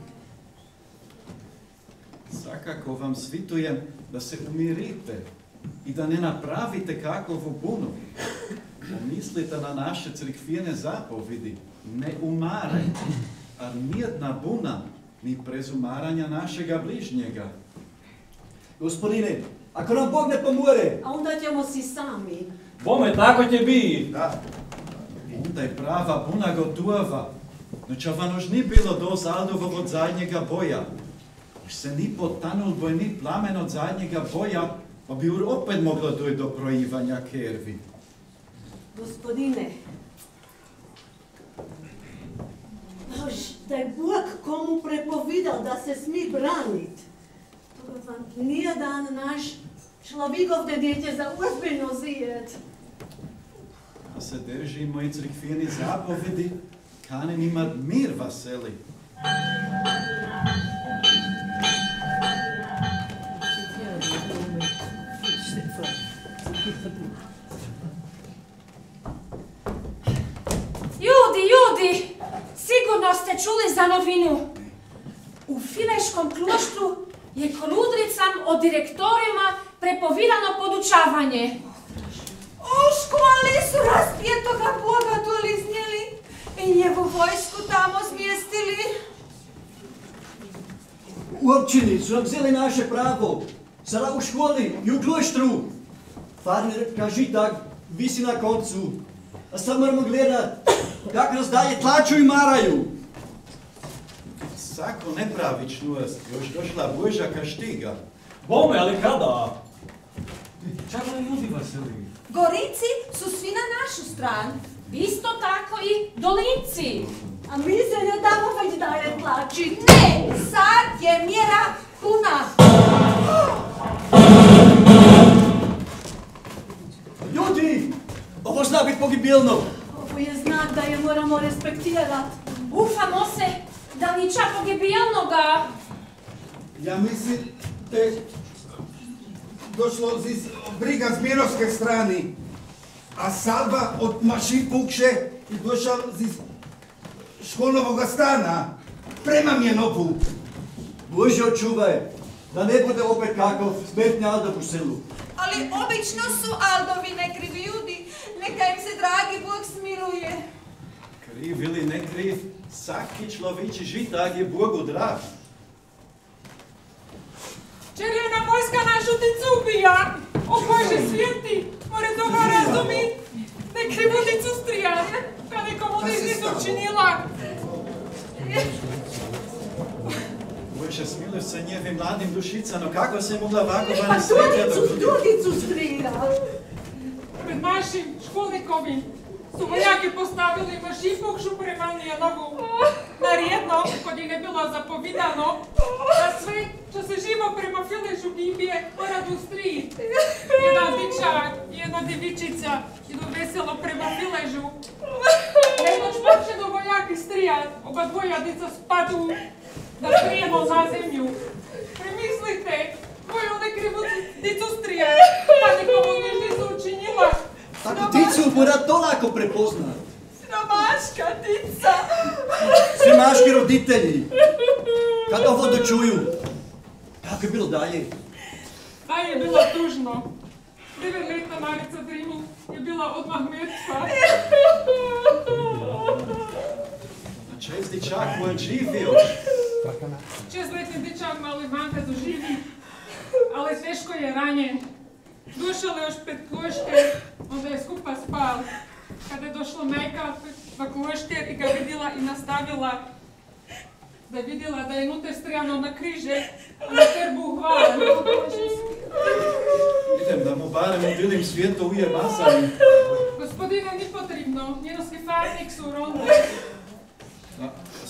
Svakako vam svitujem da se umirite i da ne napravite kakovu bunu. Pomislite na naše crkvene zapovedi, ne umarajte, a nijedna buna ni prezumaranja našega bližnjega. Gospodine, ako nam Bog ne pomore, a onda ćemo si sami. Bome, tako će biti. Da. Onda je prava buna gotova. No čo vam už ni bilo do Zaldovog od zadnjega boja. Už se ni potanul boj ni plamen od zadnjega boja, pa bi opet moglo dojti do projivanja kervi. Gospodine, da je Bog komu prepovidal da se smi branit, toga vam nijedan naš človikovne djete za ozbiljno zijet. Ja se držimo i crkveni zapovedi, kanem imat mir vaseli. Ljudi, sigurno ste čuli za novinu. U Fileškom kloštru je koludricam od direktorima prepovidano podučavanje. U školi su raspjetoga Boga doli iznijeli i njegovu vojsku tamo smjestili. u općini su nam vzeli naše pravo. Sada u školi i u kloštru. Farmer kaži tak, visi na koncu. A sad moramo gledat kako nas dalje tlaču i maraju. Sako nepravičnost, još došla Božja kaštiga. Bome, ali kada? Čako ljudi vaseli? Gorici su svi na našu stranu. Isto tako i Dolinci. A mi se ne damo već dalje tlačit. Ne, sad je mjera puna. Ljudi, ovo zna biti pogibilno. Ovo je znak da je moramo respektirat. Ufamo se da ni čak pogibijelnoga. Ja mislim da je došlo iz briga z Mirovske strani, a salva od maši pukše i došao iz školnovoga stana prema Mjenovu. Bože očuvaj, da ne bude opet kakav smrtni Aldov u selu. Ali obično su Aldovi nekrivi ljudi. Neka im se dragi Bog smiluje. Kriv ili ne kriv, svaki človiči žitak je Bogu drag. Čerjena vojska našu ticu ubija. O Bože svijeti, more toga razumit. Ne krivuticu strija, kada je komunizmu učinila. Bože, smiluj se njevim mladim dušicama, kako se mogla ovako Pa van sretja Doricu strija. Pred našim školnikovim su vojaki postavili mašipukšu prema Mjenovu. Naredno, kod je ne bilo zapovidano, da sve što se živo prema Filešu gibije mora do strijit. Jedan dičak i jedna divičica idu veselo prema Filežu. Nedoć počne do vojaki strijat, oba dvoja dica spadu da prijemo na zemlju. Premislite, koju ne krivu dicu strijat, pa nikomu ništa učinila. Tako ticu mora to lako prepoznat. Siromaška tica. Siromaški roditelji. Kad ovo dočuju, kako je bilo dalje? Da je bilo tužno. 9-letna Marica Driml je bila odmah mrtva. A čest dičak moj živio. 6-letni dječak mali Vanka doživi, ali teško je ranjen. Došao je još pred klošter, onda je skupa spal. Kada je došla majka na klošter i ga vidjela i nastavila, da je vidjela da je nuter strijano na križe, a na terbu hvala. Idem da mu barem udilim svijeto uje masami. Gospodine, ni potrebno, njenovski farnik su u rondu.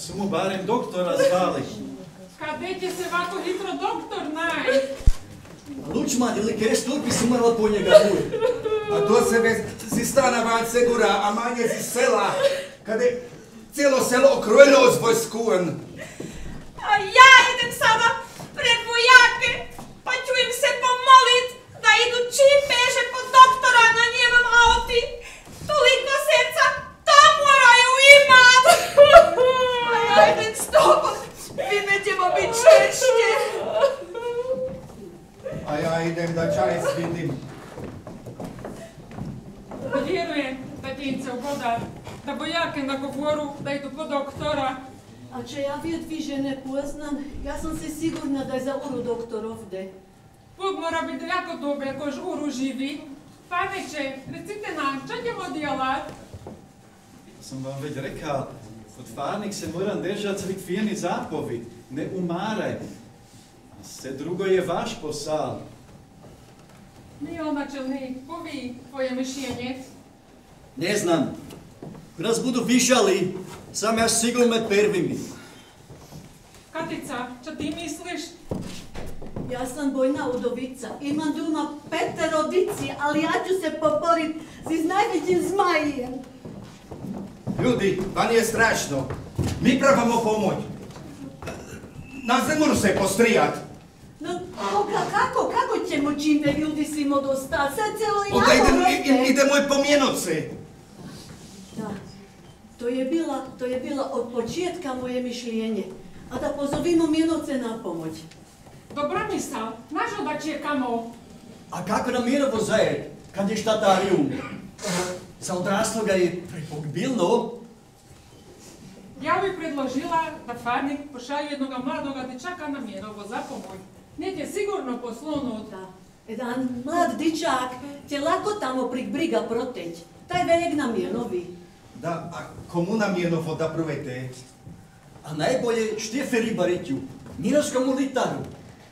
su mu barem doktora zvali. Kade će se ovako hitro doktor naj? Lučman ili kaj stupy si moral po njega buj. A do sebe si stana van segura, a manje si sela, kade cijelo selo okrojeno zvojskuen. A ja idem sada pred vojake, pa ću im se pomolit da idu čim beže po doktora na njevom auti. Toliko srca to moraju imat. A ja idem s tobom, mi nećemo biti češće. A ja idem da čaj svidim. Vjerujem, tatince ugoda, da vojake nagovoru da idu po doktora. A če ja vi dviže ne poznam, ja sam si sigurna da je za Uru doktor ovde. Bog mora biti jako dobre ako Uru živi. Farniče, recite nam, čo ćemo djelat? Sam vam već rekao, kod farnik se moram držati crkveni zapovi, ne umaraj. A sve drugo je vaš posao. Nije načelnik, povi tvoje mišljenje. Ne znam. Ko nas budu višali, sam ja sigurno med prvimi. Katica, čo ti misliš? Ja sam bojna udovica, imam doma 5 dici, ali ja ću se poporit s najvećim zmajijem. Ljudi, van je strašno. Mi pravamo pomoć. Nas ne moru se postrijat. No, kako ćemo čim ne ljudi svimo dosta? Sad celo i Onda nako idemo i po mjenoce. Da, to je bila od početka moje mišljenje. A da pozovimo mjenovce na pomoć. Dobra misal, našo da čekamo. A kako nam Mirovo zajet, kad je štatarium? Za odrasloga je prepogbilno. Ja bih predložila da farnik pošalju jednog mladoga dječaka na Mirovo za pomoć. Nije sigurno poslonut. Da, jedan mlad dičak će lako tamo briga proteć. Taj veljeg na Mjenovi. Da, a komu na Mjenovo da provete? A najbolje Štefe Ribariću, Mirovskomu litaru.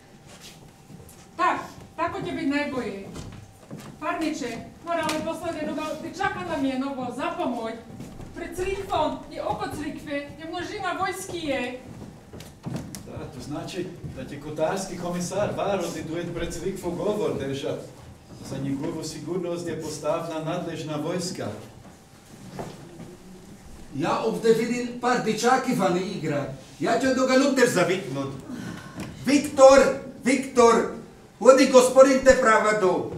Tak, tako će biti najbolje. Farniče, morali poslati jednog dječaka na Mjenovo za pomoć. Pred crkvom i oko crkve je množina vojskije. Da, to znači da će kotarski komisar Varodi duet pred crkvu govor držat. Za njegovu sigurnost je postavljena nadležna vojska. Ja ovdje vidim par dičaki van igra. Ja ću do ga nuter zaviknut. Viktor, odi gospodin te pravadu.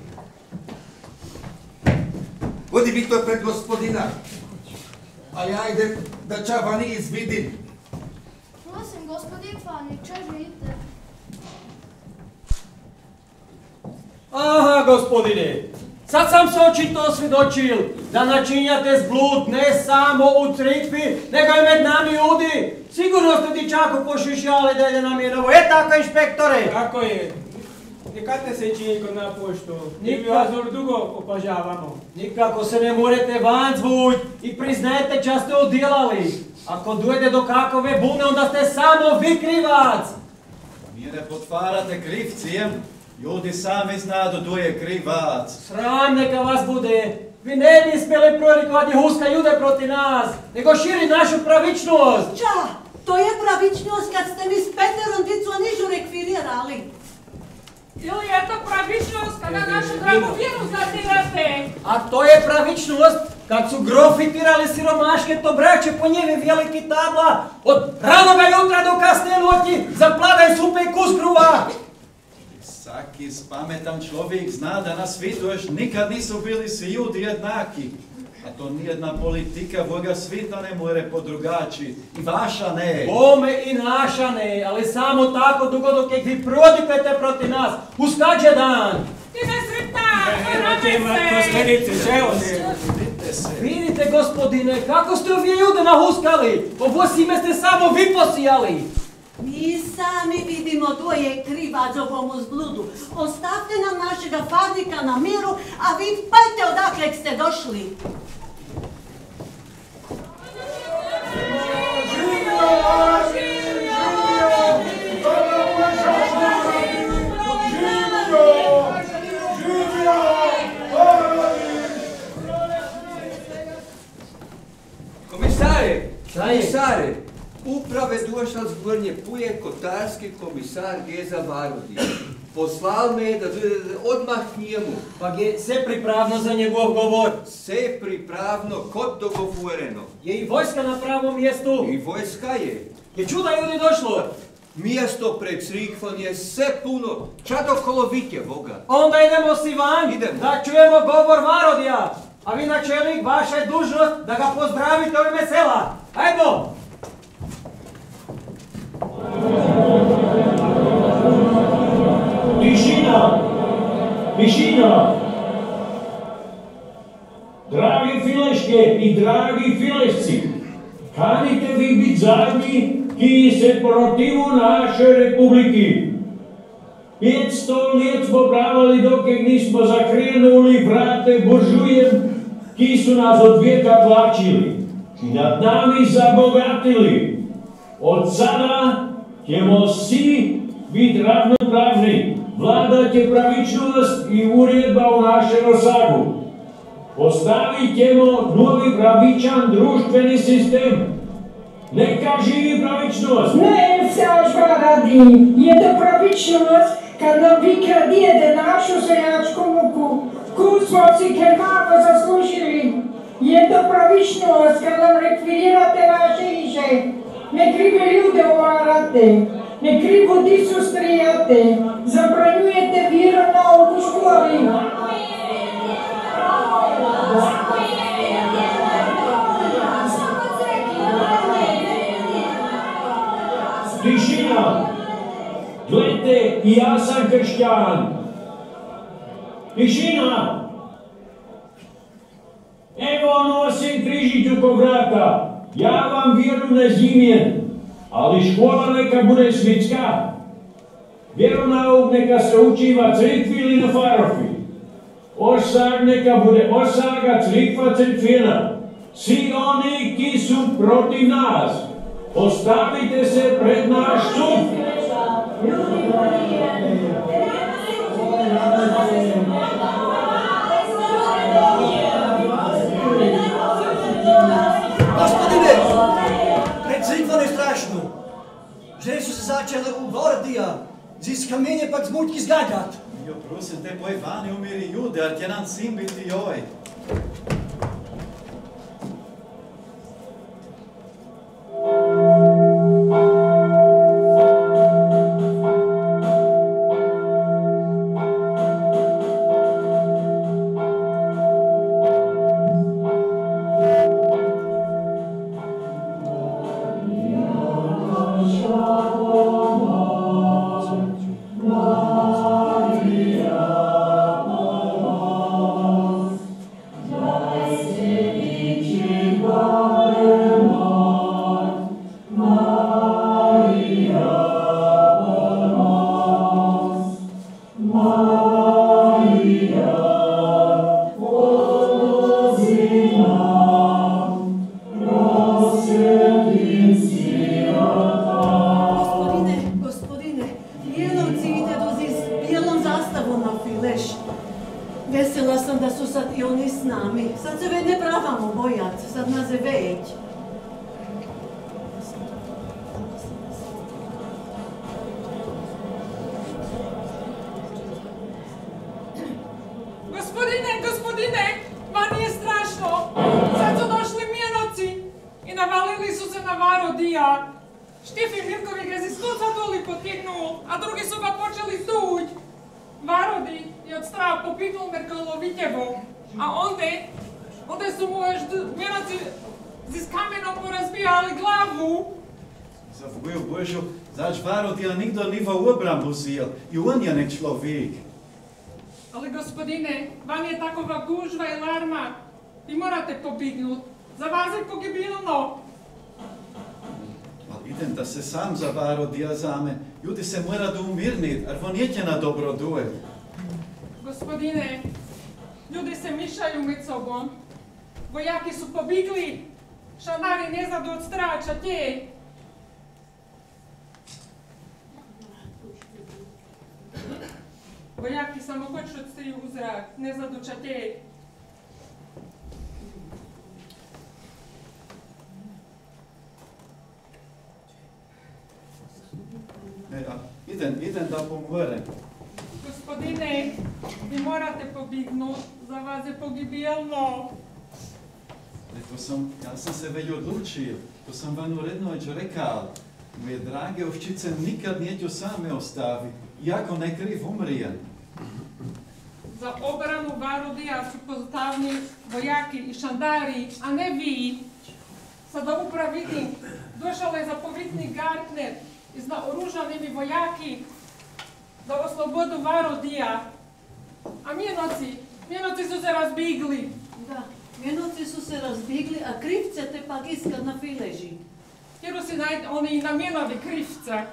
Odi Viktor pred gospodina. A ja idem da ča vani izvidim. Prosim, gospodin Farnik, če želite? Aha, gospodine, sad sam se očito osvjedočil da načinjate zblud ne samo u crkvi, nego i med nami ljudi. Sigurno ste dičaku pošišjali da ide na Mjenovo. Tako, inšpektore? Tako je. Nekate se čini kod na poštu. Mi vas dugo opažavamo. Nikako se ne morate van zvuć i priznajte ča ste odjelali. Ako dojde do kakove bune, onda ste samo vi krivac. Mi ne potvarate krivcijem, ljudi sami znadu do je krivac. Sram neka vas bude. Vi ne bi smjeli prorikovati huska ljude proti nas, nego širi našu pravičnost. Ča, to je pravičnost kad ste mi s 5 dicu nižu rekvirirali. Ili je to pravičnost kada našu dragu vjeru zatirate? A to je pravičnost kad su grofitirali siromaške to braće po njeve veliki tabla od ranoga jutra do kasne noći za plagaj supe i kus kruva. Svaki pametan čovjek zna da na svijetu još nikad nisu bili svi ljudi jednaki. A to nijedna politika Boga svita ne more podrugači. I vaša ne. Bome i naša ne, ali samo tako dugo dok ih vi prodikujete proti nas. Uskađe dan. Ti ne se. Vidite, gospodine, kako ste ovdje ljude nahuskali. Ovo sime ste samo vi posijali. Mi sami vidimo to je krivac ovom zbludu. Ostavite nam našega farnika na miru, a vi pajte odakle ste došli. Komisare, Uprave došla zgornje puje kotarski komisar Geza Varodi. Poslal me da odmah k njemu. Pa je sve pripravno za njegov govor. Sve pripravno, kot dogovoreno. Je i vojska na pravom mjestu? I vojska je. Je čuda ljudi došlo? Mjesto pred crikvom je sve puno, čak okolo Vitjevoga. Onda idemo si van, da čujemo govor Varodija. A vi načelnik, vaša je dužnost da ga pozdravite u ime sela. Ajmo! Tišina! Tišina! Dragi fileške i dragi filešci, kanite vi biti zadnji ki se protivu naše republiki. 500 let smo pravili dok nismo zakrenuli vrate buržujem, ki su nas od vijeka tlačili i nad nami zabogatili. Od sada ćemo svi biti ravnopravni, vladat će pravičnost i uredba u našem osagu. Postavit ćemo novi pravičan društveni sistem. Neka živi pravičnost! Ne se ožvaradi, je to pravičnost kad nam vi kradijete našu seljačku muku, koju smo si krvavo zaslužili. Je to pravičnost kad nam rekvirirate naše iže, ne krive ljude ovarate, ne krivu dicu strijate, zabranjujete vjeronauku u školi. Tišina! Gledajte, i ja sam kršćan. Tišina! Evo nosim križić oko vrata. Ja vam vjeru ne zimjem, ali škola neka bude svitska. Vjeronauk neka se učiva crkvi ili na farofi. Osag neka bude osaga, crkva, crkvina. Svi oni ki su protiv nas, postavite se pred naš sud. Gospodine, pred crkvom je strašno. Žene su se začele u Varodija, zis kamenje pak zmutki zgađat. Jo, prosim te, poj vani umiri jude, ar će nam sin biti joj. Vesela sam da su sad i oni s nami. Sad se ne pravamo bojat, sad nas je već. Gospodine, vani je strašno. Sad su došli mjenoci i navalili su se na Varodija. Štif i Mirkovi ga iz stuca doli potignu, a drugi su ga počeli tuć. Varodi je od straha popiknul Merkalo Vitjevo, a onda su mu još mjenoci s kamenom mu razbijali glavu. Za Boju Božu, zač Varodija nikdo niva u obrambu sil i on je nek človek. Ali gospodine, van je takova gužva i larma. Vi morate pobignut. Za vas je pogibilno. Ali idem da se sam za Varodija zame. Ljudi se mora da umirnit, ar on neće na dobro duel. Gospodine, ljudi se mišaju med sobom. Vojaki su pobigli. Šanari ne znadu od strača tje. Vojaki samo hoću odstriju u zrak, ne znadu čatje. idem da pomorem. Gospodine, vi morate pobjegnut, za vas je pogibijelno. Ja sam se već odlučio, to sam vam uredno već rekao. Moje drage ovčice nikad neću same ostaviti, iako ne kriv umrijem. Za obranu Varodija su postavni vojaki i šandari, a ne vi. Sada upravo vidim, došao je zapovjednik Gartner i s naoružanimi vojaki da oslobodu Varodija. A mjenoci su se razbigli. Da, mjenoci su se razbigli, a krivce te pak iskad na fileži. Jer si oni na mjenovi krivca.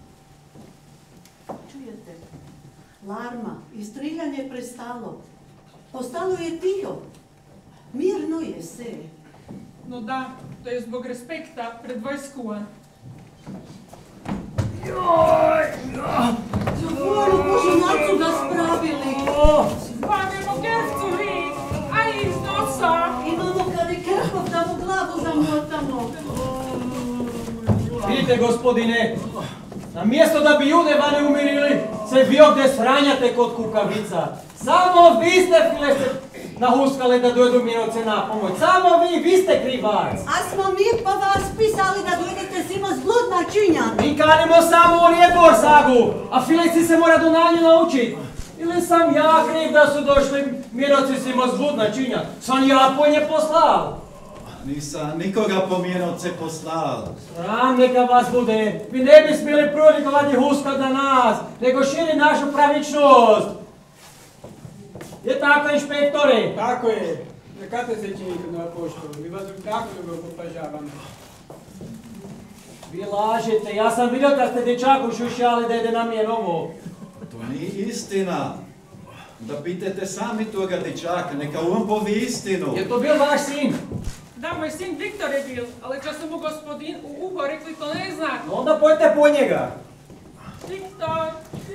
Čujete? Larma i striljanje prestalo. Postalo je tiho. Mirno je se. No da, to je zbog respekta pred vojskuvan. Zavolu, Bože, nacu ga spravili. Zbavimo Gercu vi, a iz nosa. Imamo kad je krhov da mu glavu zamotamo. Vidite, gospodine, na mjesto da bi jude vane umirili, se vi ovdje sranjate kod kukavica. Samo vi ste Filešće nahuskali da dojedu mjenovce na pomoć. Samo vi ste krivac. A smo mi po vas pisali da dojdete simo zbludna činjana. Mi kanimo samo u Rijedor sagu, a Filešći se mora do nanje naučiti. Ili sam ja kriv da su došli mjenovci simo zbludna činjana? Sam ja po nje poslao. Nisam nikoga po mjenovce poslao. Sram neka vas bude. Vi ne bi smjeli prodikovati huskat na nas, nego širi našu pravičnost. Je tako, inšpektore? Tako je. Nekate se činite na poštu. Mi vas tako dobro popažavam. Vi lažete. Ja sam vidio kad ste dječaku šušali da ide na Mjenovo. To nije istina. Da pitajte sami toga dječaka, neka on povi istinu. Je to bil vaš sin? Da, moj sin Viktor je bil, ali kad su mu gospodin u uho rekli to ne zna. No onda pojďte po njega. Viktor.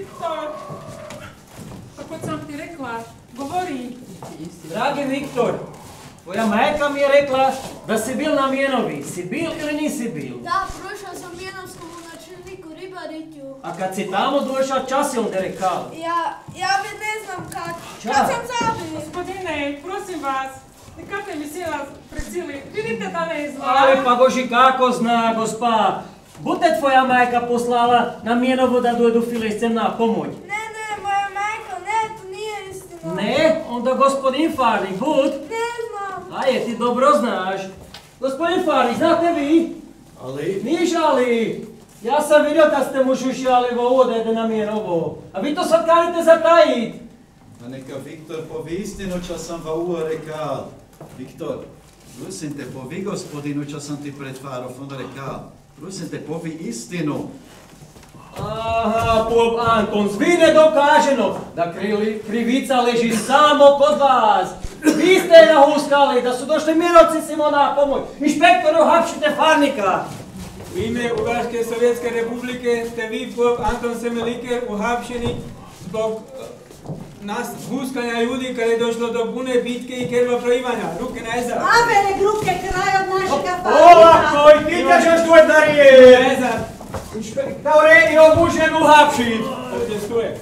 Kako sam ti rekla, govori. Dragi Viktor, tvoja majka mi je rekla da si bil na Mjenovi. Si bil ili nisi bil? Da, prošao sam Mjenovskom u načelniku Ribariću. A kad si tamo došao, čas je onda rekao? Ja već ne znam kad sam zabil. Gospodine, prosim vas, nekate mi sila presili, vidite da ne zna. Ali pa Boži kako zna, gospa. Bude tvoja majka poslala na Mjenovo da dojedu Filešćem na pomoć? Ne, moja majka, ne, to nije istina. Ne? Onda gospodin Farnik, bud? Ne znam. Aje, ti dobro znaš. Gospodin Farnik, znate vi? Ali? Niš ali. Ja sam vidio da ste mu šušjali ovo da ide na Mjenovo. A vi to sad kanite zatajit. A neka Viktor povi istinu, čo sam va uvo rekao. Viktor, prosim te, povi gospodinu, čo sam ti pred Farofom rekao. Prosim te, povi istinu. Aha, pop Anton, svi nedokaženo da krivica leži samo kod vas. Vi ste je nahuskali da su došli mjenovci simo na pomoć. Inšpektore, uhapšite Farnika. U ime Ugarske Sovjetske republike ste vi, pop Anton Semeliker, uhapšeni zbog nas huskanja ljudi kada je došlo do bune, bitke i krva prolivanja. Ruke na ezar. Avere ruke kraj od našega Ovako, i ti kažeš tu je da je. Inšpektore, i ovu ženu uhapšit. Ovdje stoje.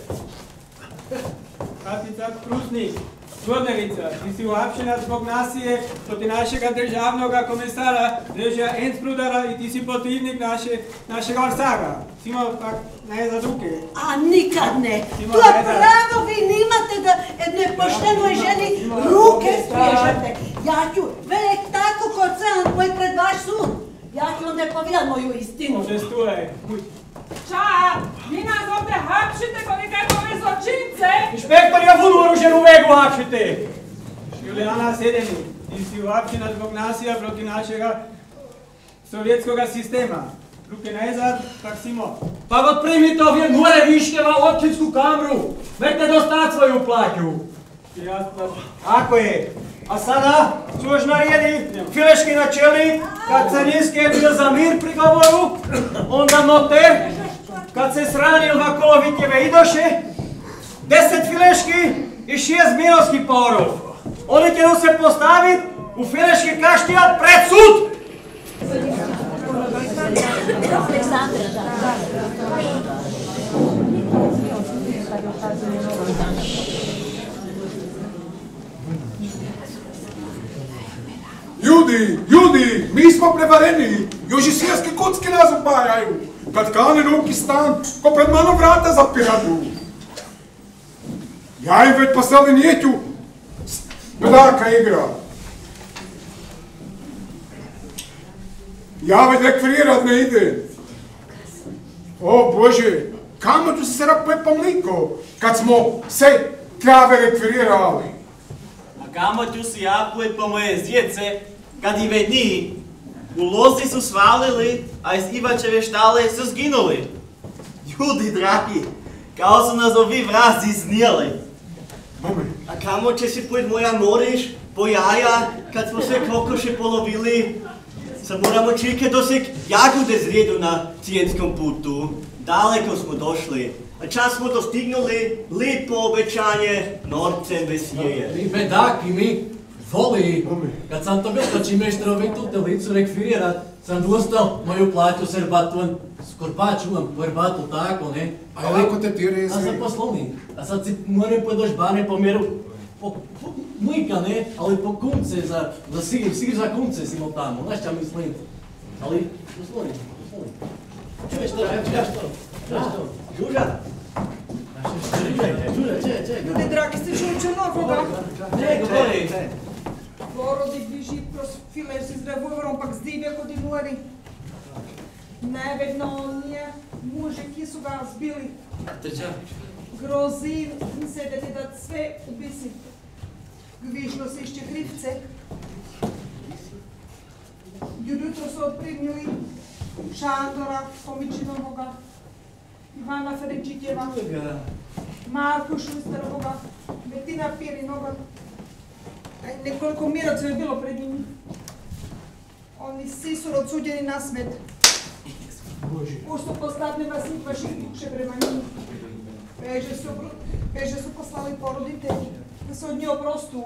Kapica Prusnik, Zvodnerica, ti si uhapšena zbog nasilje proti našega državnog komisara Dežja Ensprudara i ti si protivnik našega Orsaga. Simo pak ne za ruke. A nikad ne. To je pravo, vi nimate da nepoštenoj ženi ruke spriješate. Ja ću velek tako kod sam koji pred vaš sud. Ja ću onda povijat moju istinu. Ovdje stoje. Ča, vi nas ovdje hapšite ko nekakove zločince. Inšpektor, ja budu oruženu vegu hapšite. Julijana Sedeni, ti si uhapšena zbog nasilja proti našega sovjetskog sistema. Ruke na ezad, tak simo. Pa god primite ovdje more viškeva u općinsku kamru. Vete dostat svoju plaću. Ako je. A sada čuješ naredi Fileški načelnik, kad carinski je bio za mir pri govoru, onda note, kad se sranil Vakolovitjeve idoše, 10 Fileški i 6 Mjenovskih porov. Oni će se postavit u Fileški kaštijat pred sud! Aleksandra, da. Ljudi, mi smo prevareni, još i svjetske kucke nas upajaju, kad kane ruki stan, ko pred mano vrata zapiradu. Ja im već poslali nijeću, bedaka igra. Ja već rekvirirat ne ide. O Bože, kamo ću se rapet pomliko, kad smo se krave rekvirirali. A kamo ću si ja pojeti po moje zjece, kad i vedni u lozi su svalili, a iz Ivačeve štale su zginuli. Ljudi dragi, kao su nas ovi vrazi snijeli. A kamo će si pojeti moja moriš, po jaja, kad smo se kokoše polovili? Sad moramo čekati dok se jagode zrijedu na cijenskom putu. Daleko smo došli. A čas smo dostignuli, lipo obećanje, norcem vesije. Mi bedaki, mi voli. Kad sam to bil, kad će meštrovi tu telicu rekvirirat, sam dostal moju plaću serbatu, skorpaču vam serbatu, tako, ne? A lako te ti rezi? A sam poslovnik. A sad si moram podoć bane po mjeru, mlika, ne? Ali po kunce, za sir za kunce si imao tamo, znaš šta mislim? Ali, poslovnik. Čuješ to? Žuža! Ljudi dragi, ste čuli Črnovoga? Ne, govori. Porodi bliži kroz filer s revolverom, pak zdivje kod inuari. Nevedno nije muže, ki su ga zbili. Grozi se da ti da sve ubisi. Gvižno se išće krivce. Jutro su otprimili Šandora Komičinovoga, Ivana Ferenčitjeva, Marku Šusterovoga, Metina Pirinoga. Nekoliko mirovcev je bilo pred njim. Oni svi su odsuđeni na smet. Už su postavne vas i vaši kuće prema njim. Peže su poslali poroditelji da se od nje oprostu.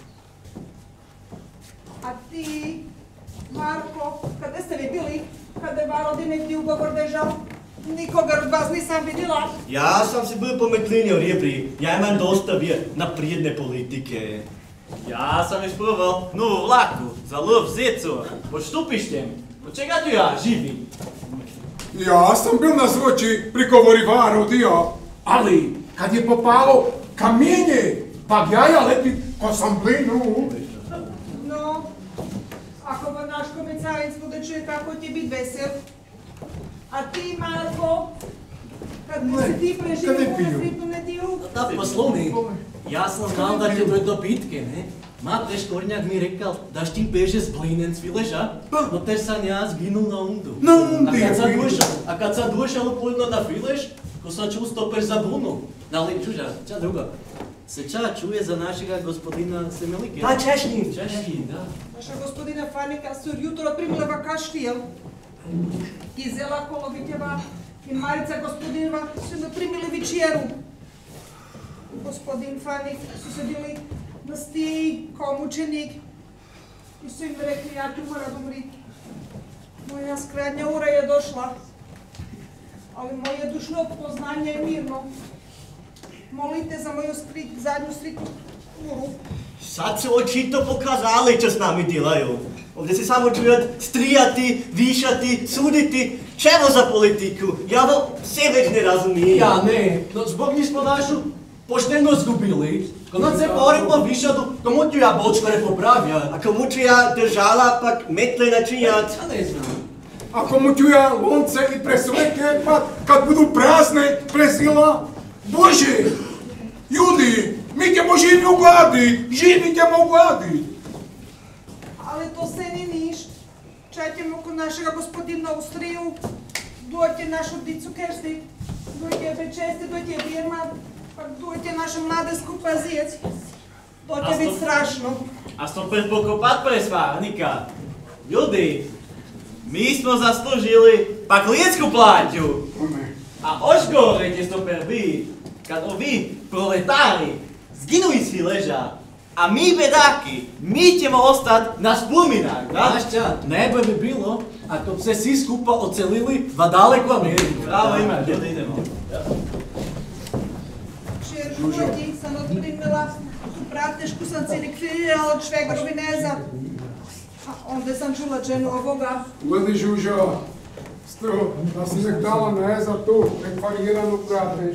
A ti, Marko, kada ste vi bili? Kada je Varodine ti ugovor držao? Nikoga od vas nisam vidjela. Ja sam se bil pometlinio, Rijebri. Ja imam dosta naprijedne politike. Ja sam isprobal novu vlaku za lov zecu pod štupištem. Od čega tu ja živim? Ja sam bil na zvoči pri govori Varodija, ali kad je popalo kamenje, pa jaja leti ko sam blinu. No, ako vam naš komicajac bude čuje kako ti bit vesel. A ti, Marko, kad bi se ti preživio u sritnu nedjelju? Da, poslovnik. Ja sam znal da će dojти do bitke, ne? Mate Škornjak mi rekal, da štim beže z blinen s Fileža, no ter sam ja zginul na undu. A kad sam došel upodno na Filež, ko sam čul stoper za bunu. Ali čuža, ča druga? Se ča čuje za našega gospodina Semelike? Pa Češnin. Češnin, da. Naša gospodina Fanika su jutro primila kaštiel. Gizela Kolovitjeva i Marica gospodinova su nam primili večeru. Gospodin Fanik su se bili na stiji kao mučenik i su im rekli, ja ti moram umriti. Moja skradnja ura je došla, ali moje dušno poznanje je mirno. Molite za moju zadnju striku uru. Sad se očito pokazali, čo s nami delaju. Ovdje se samo čujet strijati, višati, suditi. Čevo za politiku? Ja ovo sve već ne razumijem. Ja ne, no zbog njih smo našu pošteno zgubili. Ko nam se poreklo višadu, komu ću ja bočkore popravljat? A komu ću ja držala pak metle načinjat? Ja ne znam. A komu ću ja lonce i presveke, pa kad budu prazne presila? Bože, ljudi, mi ćemo živi u gladi, živi ćemo u gladi. Ali to se ni niš. Čajtemo kod našega gospodina u striju, dojte našu dicu Kersti, dojte Bečesti, dojte Birma, pa dojte naše mlade skupazijec. To će biti strašno. A smo pred pokopat presvarnika. Ljudi, mi smo zaslužili pak lijetsku plaću. A oš gore će super biti, kad ovi proletari zginu iz Fileža, a mi bedaki, mi ćemo ostati na spominak, da? Našća, najbolje bi bilo ako bi se svi skupa ocelili v daleku Ameriku. Pravo ima, gdje idemo. Ljudi sam odprimila tu pratešku sam cirikvirala od švegrovi nezad. A onda sam čula ženu ovoga. Gledi, Žužo, sto, da si nek dala nezad tu, nek variranu prateš.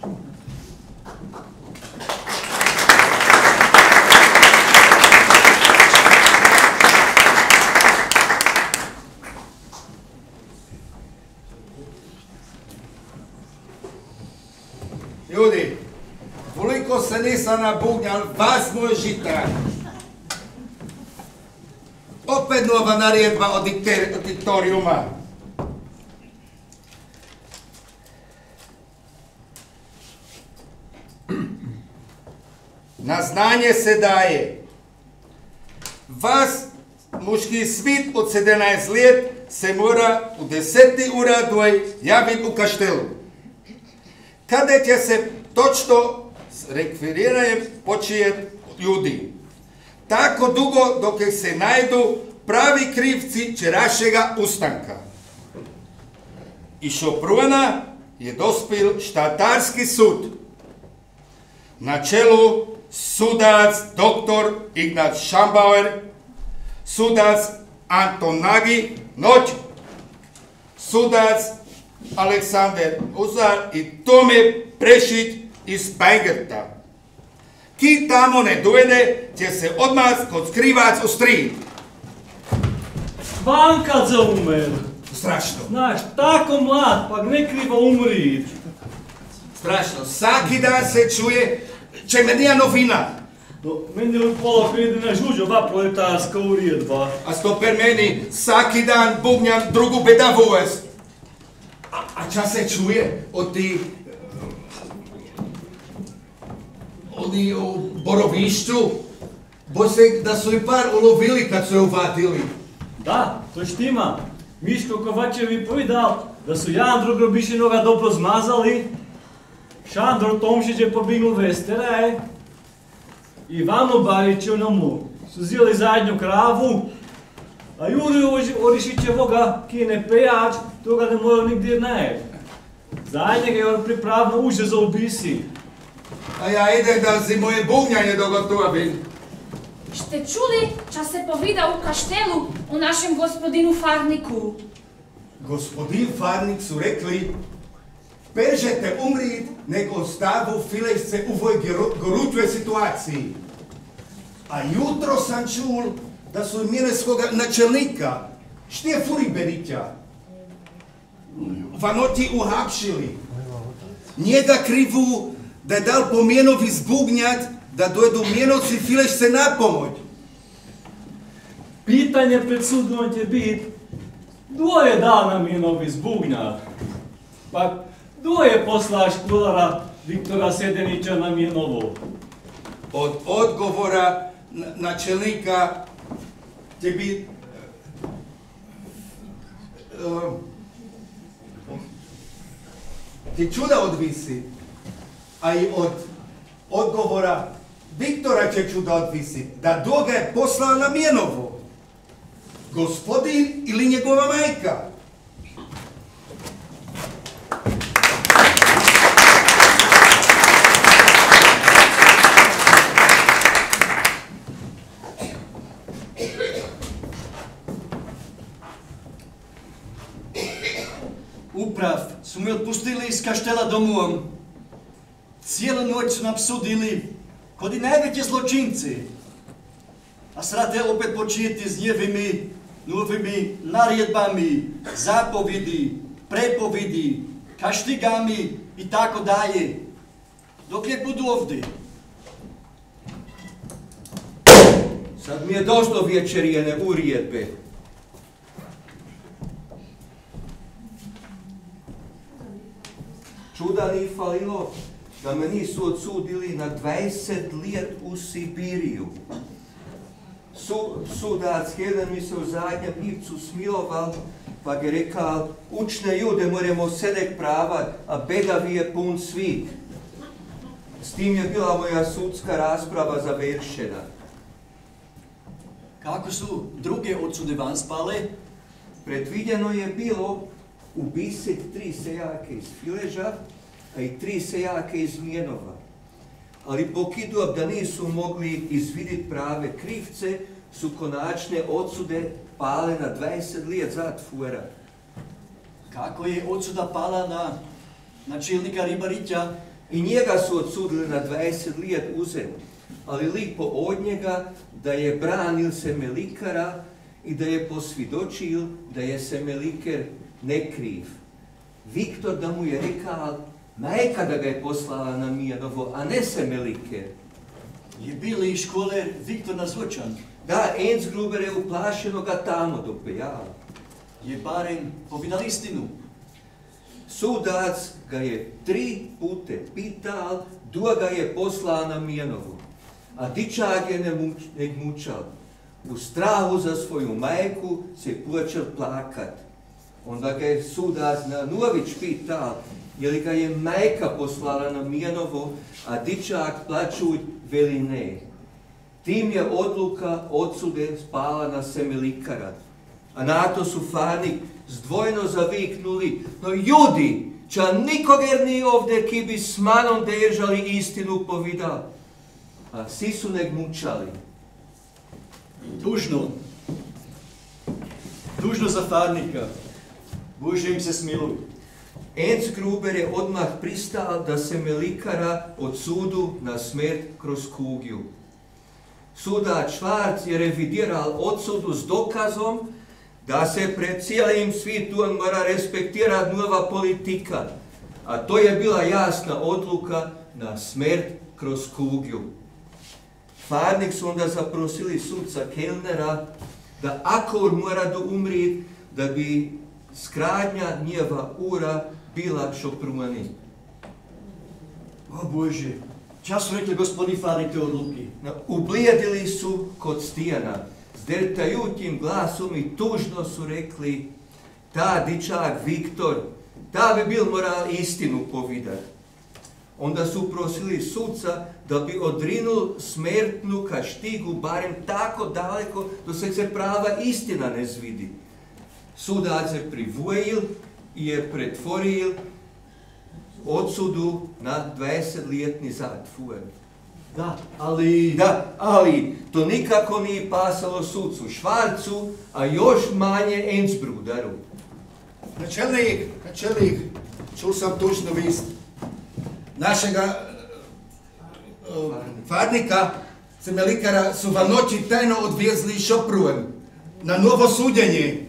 Ljudi, koliko se nisam nabugnjal, vas moj žitar. Opet nova naredba od diktorijuma. Na znanje se daje. Vas, muški svit od 17 let, se mora u 10. uradoj javiti u kaštelu. Kada će se točno s rekviriranjem početi ljudi. Tako dugo dok se najdu pravi krivci čerašega ustanka. I šopruna je dospil štatarski sud. Na čelu sudac dr. Ignat Šambauer, sudac Anton Nagy, noć, sudac Aleksandar Uzar i Tome Prešić iz Bajgerta. Ki tamo ne dojede, će se odmah kod skrivac ustrijit. Vankat za umer. Strašno. Znaš, tako mlad, pa ne krivo umrit. Strašno. Svaki dan se čuje, če me nije novina. Meni je pola kredina Žužo, ba proletarska urijedba. A sto per meni, svaki dan bugnjam drugu bedavovest. A ča se čuje od ti... Oni u Borovišću, boj se da su i par ulovili kad su je uvatili. Da, to štima. Miško Kovačev mi povedal, da su Jandro Grobišinoga dobro zmazali, Šandro Tomšić je pobigl Vesteraj, Ivano Barićonomu su zjeli zadnju kravu, a Juriju Orišićevoga, ki je ne pejač, toga ne mora nigdje najeti. Zadnjega je pripravno uže za ubisi. A ja idem da si moje bugnjanje dogotovim. Ste čuli ča se povida u kaštelu u našem gospodinu Farniku? Gospodin Farnik su rekli, peržete umrit, nego ostavu filešce u ovoj gorutve situaciji. A jutro sam čul da su mineskoga načelnika, Štije Furiberića, vanoti uhapšili. Njega krivu da je dal po Mjenovi zbugnjat da dojdu Mjenovci filešce na pomoć. Pitanje pred sudom će biti, kdo je dal na Mjenovi zbugnjat? Pa, kdo je poslao školara Viktora Sedenića na Mjenovo? Od odgovora načelnika će biti ti čuda odvisi, a i od odgovora Viktora će čuda odvisi, da doga je poslao na Mjenovo. Gospodin ili njegova majka. Uprav su mi otpustili iz kaštela domov. Cijelu noć su nam sudili kod i najveće zločinci. A sad je opet početi s novimi naredbami, zapovidi, prepovidi, kaštigami i tako dalje. Dok je budu ovdje. Sad mi je došlo večerijene uredbe. Čuda ni falilo da me nisu odsudili na 20 let u Sibiriju. Sudac jedan mi se u zadnjem ivcu smiloval, pa je rekal, učne jude moramo sedek prava, a bedavi je pun svih. S tim je bila moja sudska rasprava završena. Kako su druge odsude van spale? Predvidjeno je bilo ubisit 3 seljake iz Fileža, a i 3 seljake iz Mjenova. ali pokidup da nisu mogli izvidjeti prave krivce, su konačne odsude pale na 20 let zatvora. Kako je odsuda pala na načelnika Ribarića? I njega su odsudili na 20 let uzem, ali lipo od njega da je branil Semelikara i da je posvjedočil da je Semeliker nekriv. Viktor da mu je rekao, majka da ga je poslala na Mijanovo, a ne Semeliker. Je bili i školer Viktor nazočan? Da, Enzgruber je uplašeno ga tamo dopejal. Je barem povedal istinu. Sudac ga je 3 pute pital, da ga je poslao na Mijanovu. A dičak je ne mučal. U strahu za svoju majku se počel plakat. Onda ga je sudac na nović pital, je li ga je majka poslala na Mijanovo, a dičak plačuj veli ne. Tim je odluka odsude spala na Semelikara. A na to su Farnik zdvojno zaviknuli, no ljudi, ča nikoger ni ovdje ki bi s manom držali istinu povedal. A svi su nek mučali. Tužno za Farnika. Bože im se smiluj. Enzgruber je odmah pristal da Semelikara odsudu na smrt kroz kugju. Sudac Švarc je revidiral odsudu s dokazom da se pred cijelim svijetom mora respektirati nova politika, a to je bila jasna odluka na smrt kroz kugju. Farnik su onda zaprosili sudca Kellnera da akor mora da umri, da bi skradnja njeva ura bila šoprumani. O Bože, ča su rekli gospodin Farnik te odluki? Ublijedili su kod stijana, s drtajutim glasom i tužno su rekli, ta dičak Viktor, ta bi bil moral istinu povedat. Onda su prosili sudca da bi odrinul smrtnu kaštigu barem tako daleko da se prava istina ne zvidi. Sudac je privojil i je pretvoril odsudu na 20-letni zatvor. Da, ali to nikako nije pasalo sudcu Švarcu, a još manje Enzbrudaru. Načelnik, čul sam tužnu vist. Našega Farnika, Semelikara, su va noći tajno odvezli šoprujem na novo suđenje.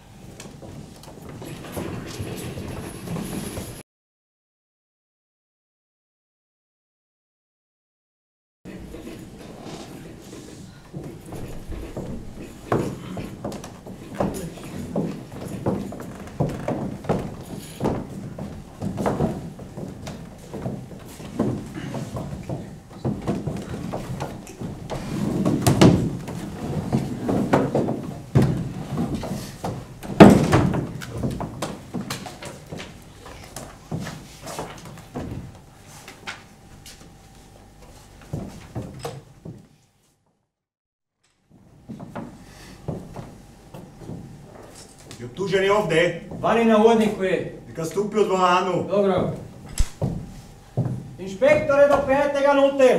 Optužen je ovdje. Vani na hodniku je. Neka stupi u dvoranu. Dobro. Inšpektore, dopenete ga nuter.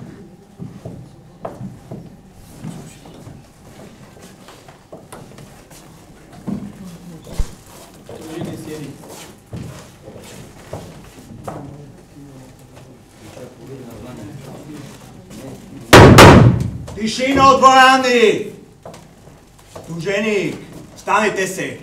Tišina u dvorani! Tuženik, stanite se.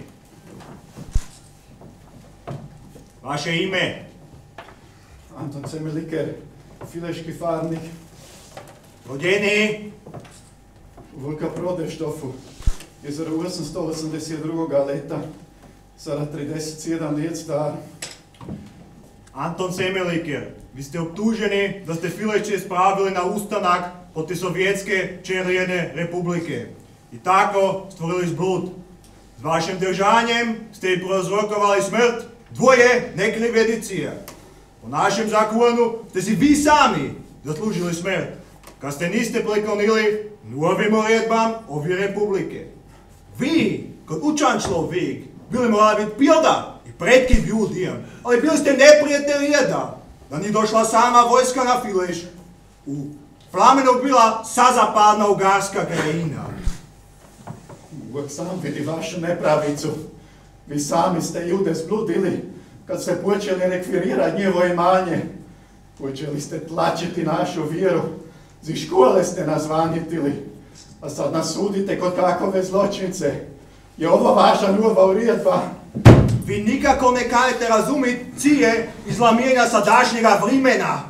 Vaše ime? Anton Semeliker, fileški farnik. Rođeni? U Vlka Prodeštofu, jezero 882. leta, sada 37 let star. Anton Semeliker, vi ste optuženi da ste Fileće spravili na ustanak protiv Sovjetske Červene republike i tako stvorili zblud. S vašim držanjem ste i prouzrokovali smrt dvoje nekrivedicija. Po našem zakonu ste si vi sami zaslužili smrt, kad ste niste priklonili novim uredbam ove republike. Vi, kot učan človek, bili morali biti pilda i predki ljudjem, ali bili ste neprijatelj jedan, da ni došla sama vojska na Fileš. U Flamenog bila sazapadna ugarska krajina. Uvijek sam vidi vašu nepravicu. Vi sami ste jude zbludili kad ste počeli rekvirirati njevo imanje. Počeli ste tlačiti našu vjeru. Zi škole ste nas vanjitili. A sad nas sudite kod kakove zločince. Je ovo vaša nova uredba? Vi nikako ne kajete razumjeti cije izlamijenja sadašnjega vremena.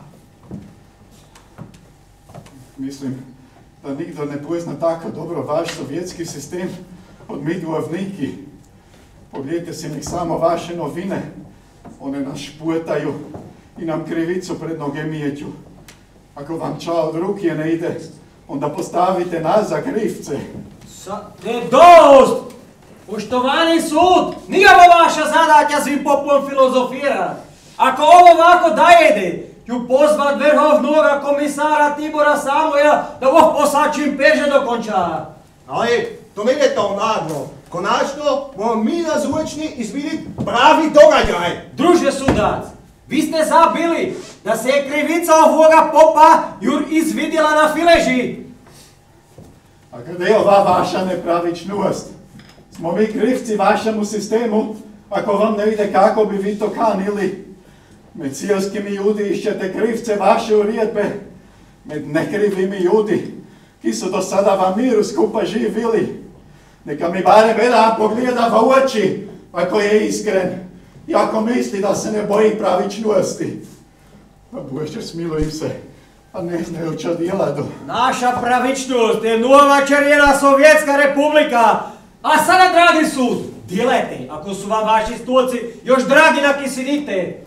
Mislim da nikdo ne pozna tako dobro vaš sovjetski sistem od mi duvniki. Pogledajte si mi samo vaše novine. One nas šputaju i nam krivicu pred noge mijeću. Ako vam ča od ruke ne ide, onda postavite nas za krivce. Dost! Poštovani sud, nije ovo vaša zadaća svim popom filozofira. Ako ovo ovako dajede, ću pozvat vrhovnoga komisara Tibora Samoja da ovo posad čim peže dokonča. Ali to ne je to naglo. Konačno moramo mi nazvučni izvidjeti pravi događaj. Druže sudac, vi ste zabili da se je krivica ovoga popa jur izvidjela na fileži. A kada je ova vaša nepravičnost? Smo mi krivci vašemu sistemu, ako vam ne ide kako bi vi to kanili. Med cijelskimi ljudi išćete krivce vaše uredbe, med nekrivimi ljudi, ki su do sada vam miru skupa živili. Neka mi barem jedan pogleda v oči, ako je iskren, i ako misli da se ne boji pravičnosti. Pa Bože, smilujem se, a ne znaju čo djeladu. Naša pravičnost je nova čerjena Sovjetska republika, a sada, dragi sud, djelajte, ako su vam vaši stolci još dragi nakisinite.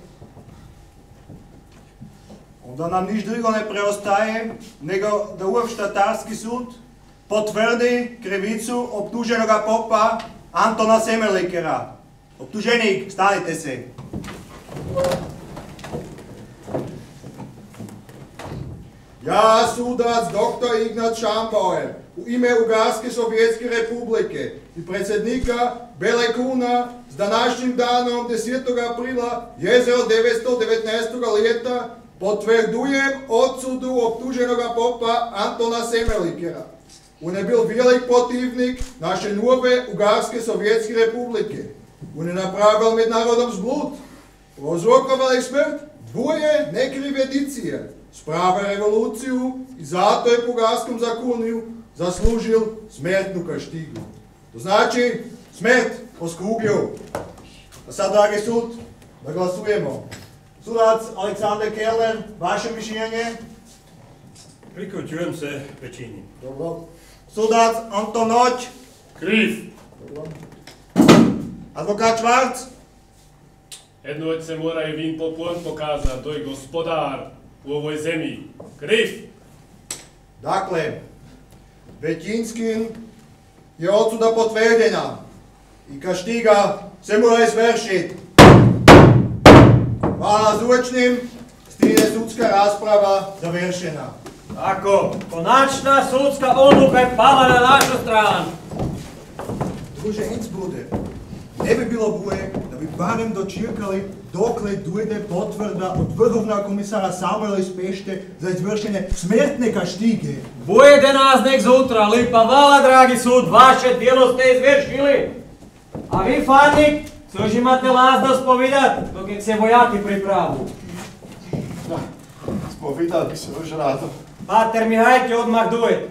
Onda nam niš drugo ne preostaje, nego da Urštatarski sud potvrdi krivicu optuženoga popa Antona Semmerlikera. Optuženik, stanite se. Ja, sudac dr. Ignat Šambauer, u ime Ugarske Sovjetske republike i predsjednika Bele Kuna s današnjim danom 10. aprila 1919. ljeta potvrdujem odsudu optuženoga popa Antona Semmerlikera. On je bil velik protivnik naše nove Ugarske Sovjetske republike. On je napravil med narodom zblud, prozrokoval je smrt dvoje nekrive dicije, spravil revoluciju i zato je po Ugarskom zakonju zaslužil smrtnu kaštigu. To znači smrt po skugju. A sad, dragi sud, da glasujemo. Sudac Aleksandar Keller, vaše mišljenje? Priključujem se većini. Dobro. Sudac Anton Noć? Kriv. Dobro. Advokat Švarc? Jednoć se mora i vin popon pokazati, to je gospodar u ovoj zemlji. Kriv. Dakle, većinskim je odsuda potvrđena i kaštiga se mora izvršiti. Hvala zvučnim, s tim je sudska rasprava završena. Tako, konačna sudska odluka je pala na našu stranu. Druže Innsbruder, ne bi bilo boje da bi barem dočekali dokle dojde potvrda od vrhovnog komisara Samuela iz Pešte za izvršenje smrtne kaštige. Bojede nas nek zutra, lipa vala, dragi sud, vaše djelo ste izvršili. A vi, Farnik, což imate lazno spovidat, dok se vojaki pripravu. Da, spovidat bi se još rado. Pater Mihajke odmah dujet.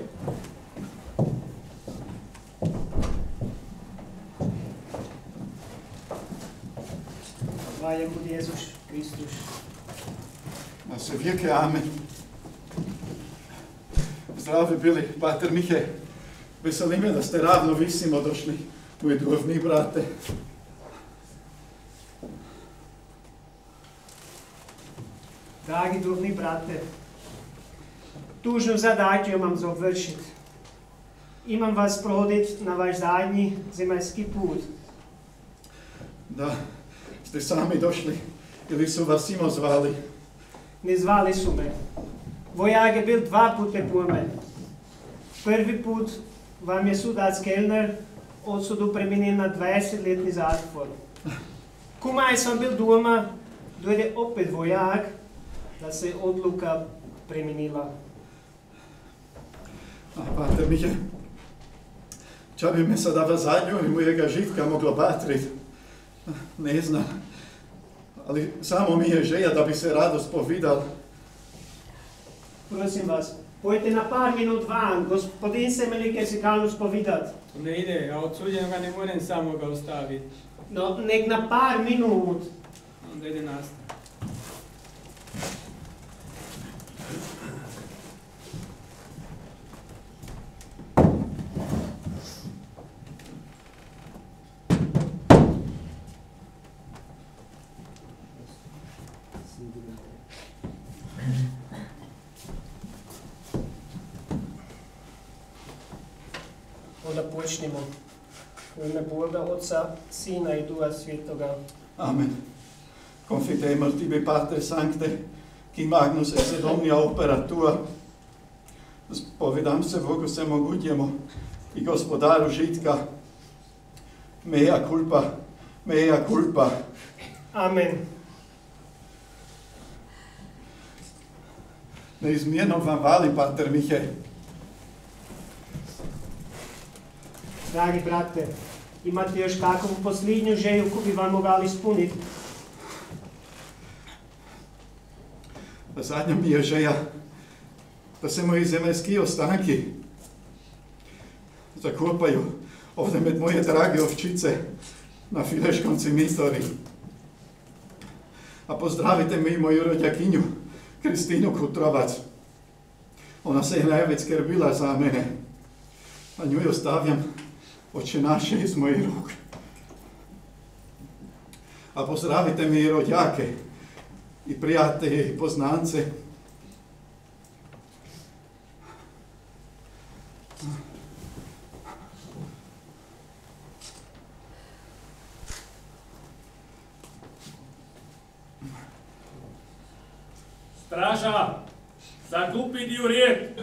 Hvaljen budi Jezus Kristus. Na se vijeke, amen. Zdravi bili, pater Mihe. Veseli me da ste ravno visimo došli, moji duhovni brate. Dragi duhovni brate, tužnu zadачу imam za obvršit. Imam vas provodit na vaš zadnji zemaljski put. Da, ste sami došli ili su vas Simo zvali? Ne zvali su me. Vojak je bil 2 puta po meni. Prvi put vam je sudac Kellner odsudu preminil na 20-letni zatvor. Komaj sam bil doma, dojde opet vojak, da se odluka preminila. Pater Miche, čo by me sa dava zadnju i mojega žitka moglo batriť? Ne znam, ali samo mi je želja da bi se rado spovidal. Prosim vas, pojďte na pár minut van, gospodin Semeliker si kalnu spovidat. To ne ide, ja odsuđenoga ne moram samo ga ostaviti. No, nek na pár minut. Onda ide nastav. Onda počnimo. U ime Boga, Otca, Sina i Duha Svetoga. Amen. Confitemur tibi, Pater Sancte, qui magnus esse omnia opera tua. Spovedam se Bogu Všemogućemu i Gospodaru žitka. Mea culpa, mea culpa. Amen. Neizmjerno vam vali, Pater Miche. Dragi brate, imate još kakvu posljednju želju koju bi vam mogli ispuniti? Zadnja mi je želja da se moji zemaljski ostanki zakopaju ovdje med moje drage ovčice na Fileškom cimitoriju. A pozdravite mi moju rođakinju, Kristinu Kutrovac. Ona se je najveć skrbila za mene, a nju ostavljam Oče naše iz mojih ruk. A pozdravite mi i rođake, i prijatelje, i poznance. Straža, zakupi di u rijet.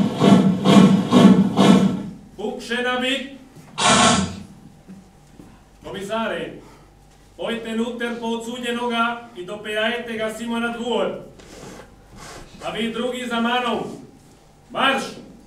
Pukše na bit. Komisare, pojďte nuter po odsuđenoga i dopejajte ga simo na dvor. A vi drugi za manom. Marš!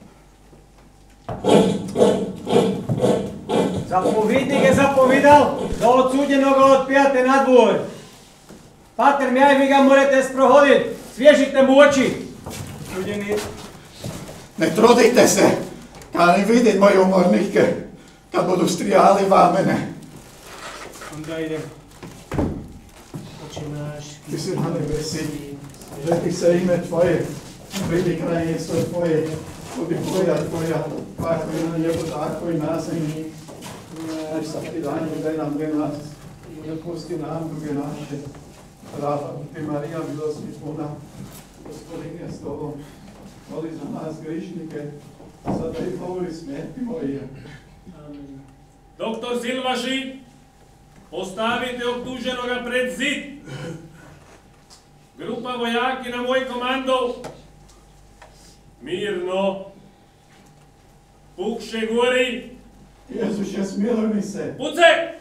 Zapovidnik je zapovidal da odsuđenoga odpijate na dvor. Pater Mjaj, vi ga morate sprohoditi. Svježite mu oči. Suđeni. Ne trudite se, kad ne vidit moje umornike, kad budu strijali va mene. Onda idem. Oče naš, Ti si na nebesi, žeti se ime Tvoje, pridi kraljestvo Tvoje, budi volja Tvoja, kako je na nebu, tako i na zemlji. Naš svaki dan daj nam danas, i oprosti nam duge naše. Slava ti Marija, milosti puna, Gospodin je s Tobom, moli za nas grešnike, sada i po uri smrti moje. Amen. Doktor Silvaši, postavite optuženoga pred zid. Grupa vojaki na moj komando. Mirno. Pukše gori. Jezuše, smiluj mi se. Puce!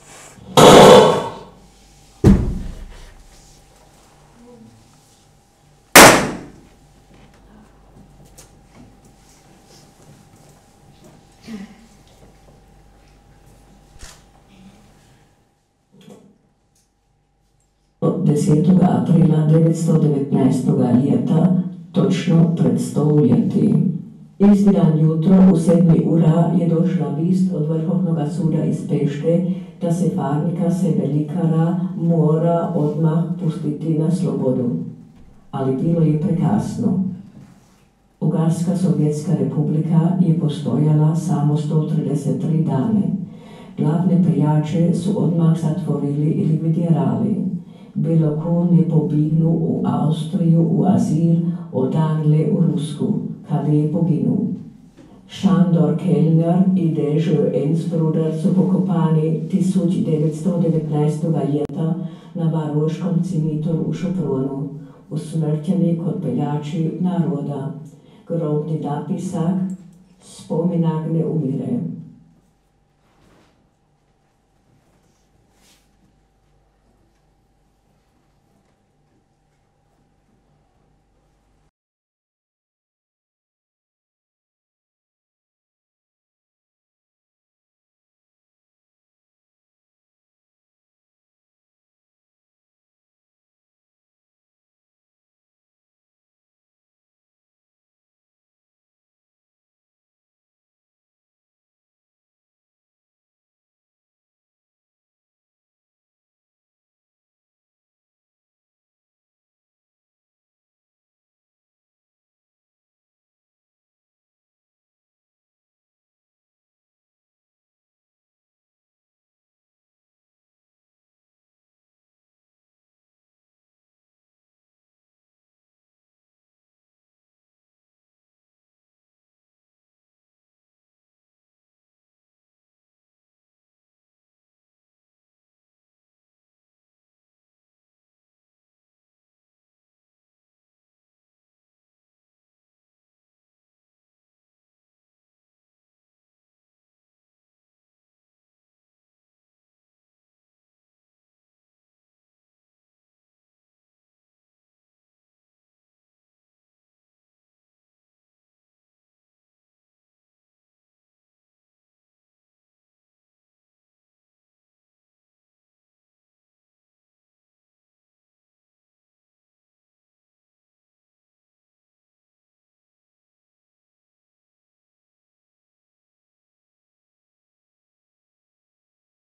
Od 10. aprila 1919. ljeta, točno pred 100 ljeti. Isti dan jutro u 7 ura je došla vist od Vrhovnoga suda iz Pešte da se farnika Semelikara mora odmah pustiti na slobodu. Ali bilo je prekasno. Ugarska Sovjetska republika je postojala samo 133 dane. Glavne prijače su odmah zatvorili i likvidirali. Belokun je pobignuo u Austriju u azil, odanle u Rusku, kada je poginuo. Šandor Kellner i Dežo Ensbruder su pokopani 1919. ljeta na Varoškom cimitoru u Šopronu, usmrtjeni kod peljači naroda. Grobni napisak Spominak ne umire.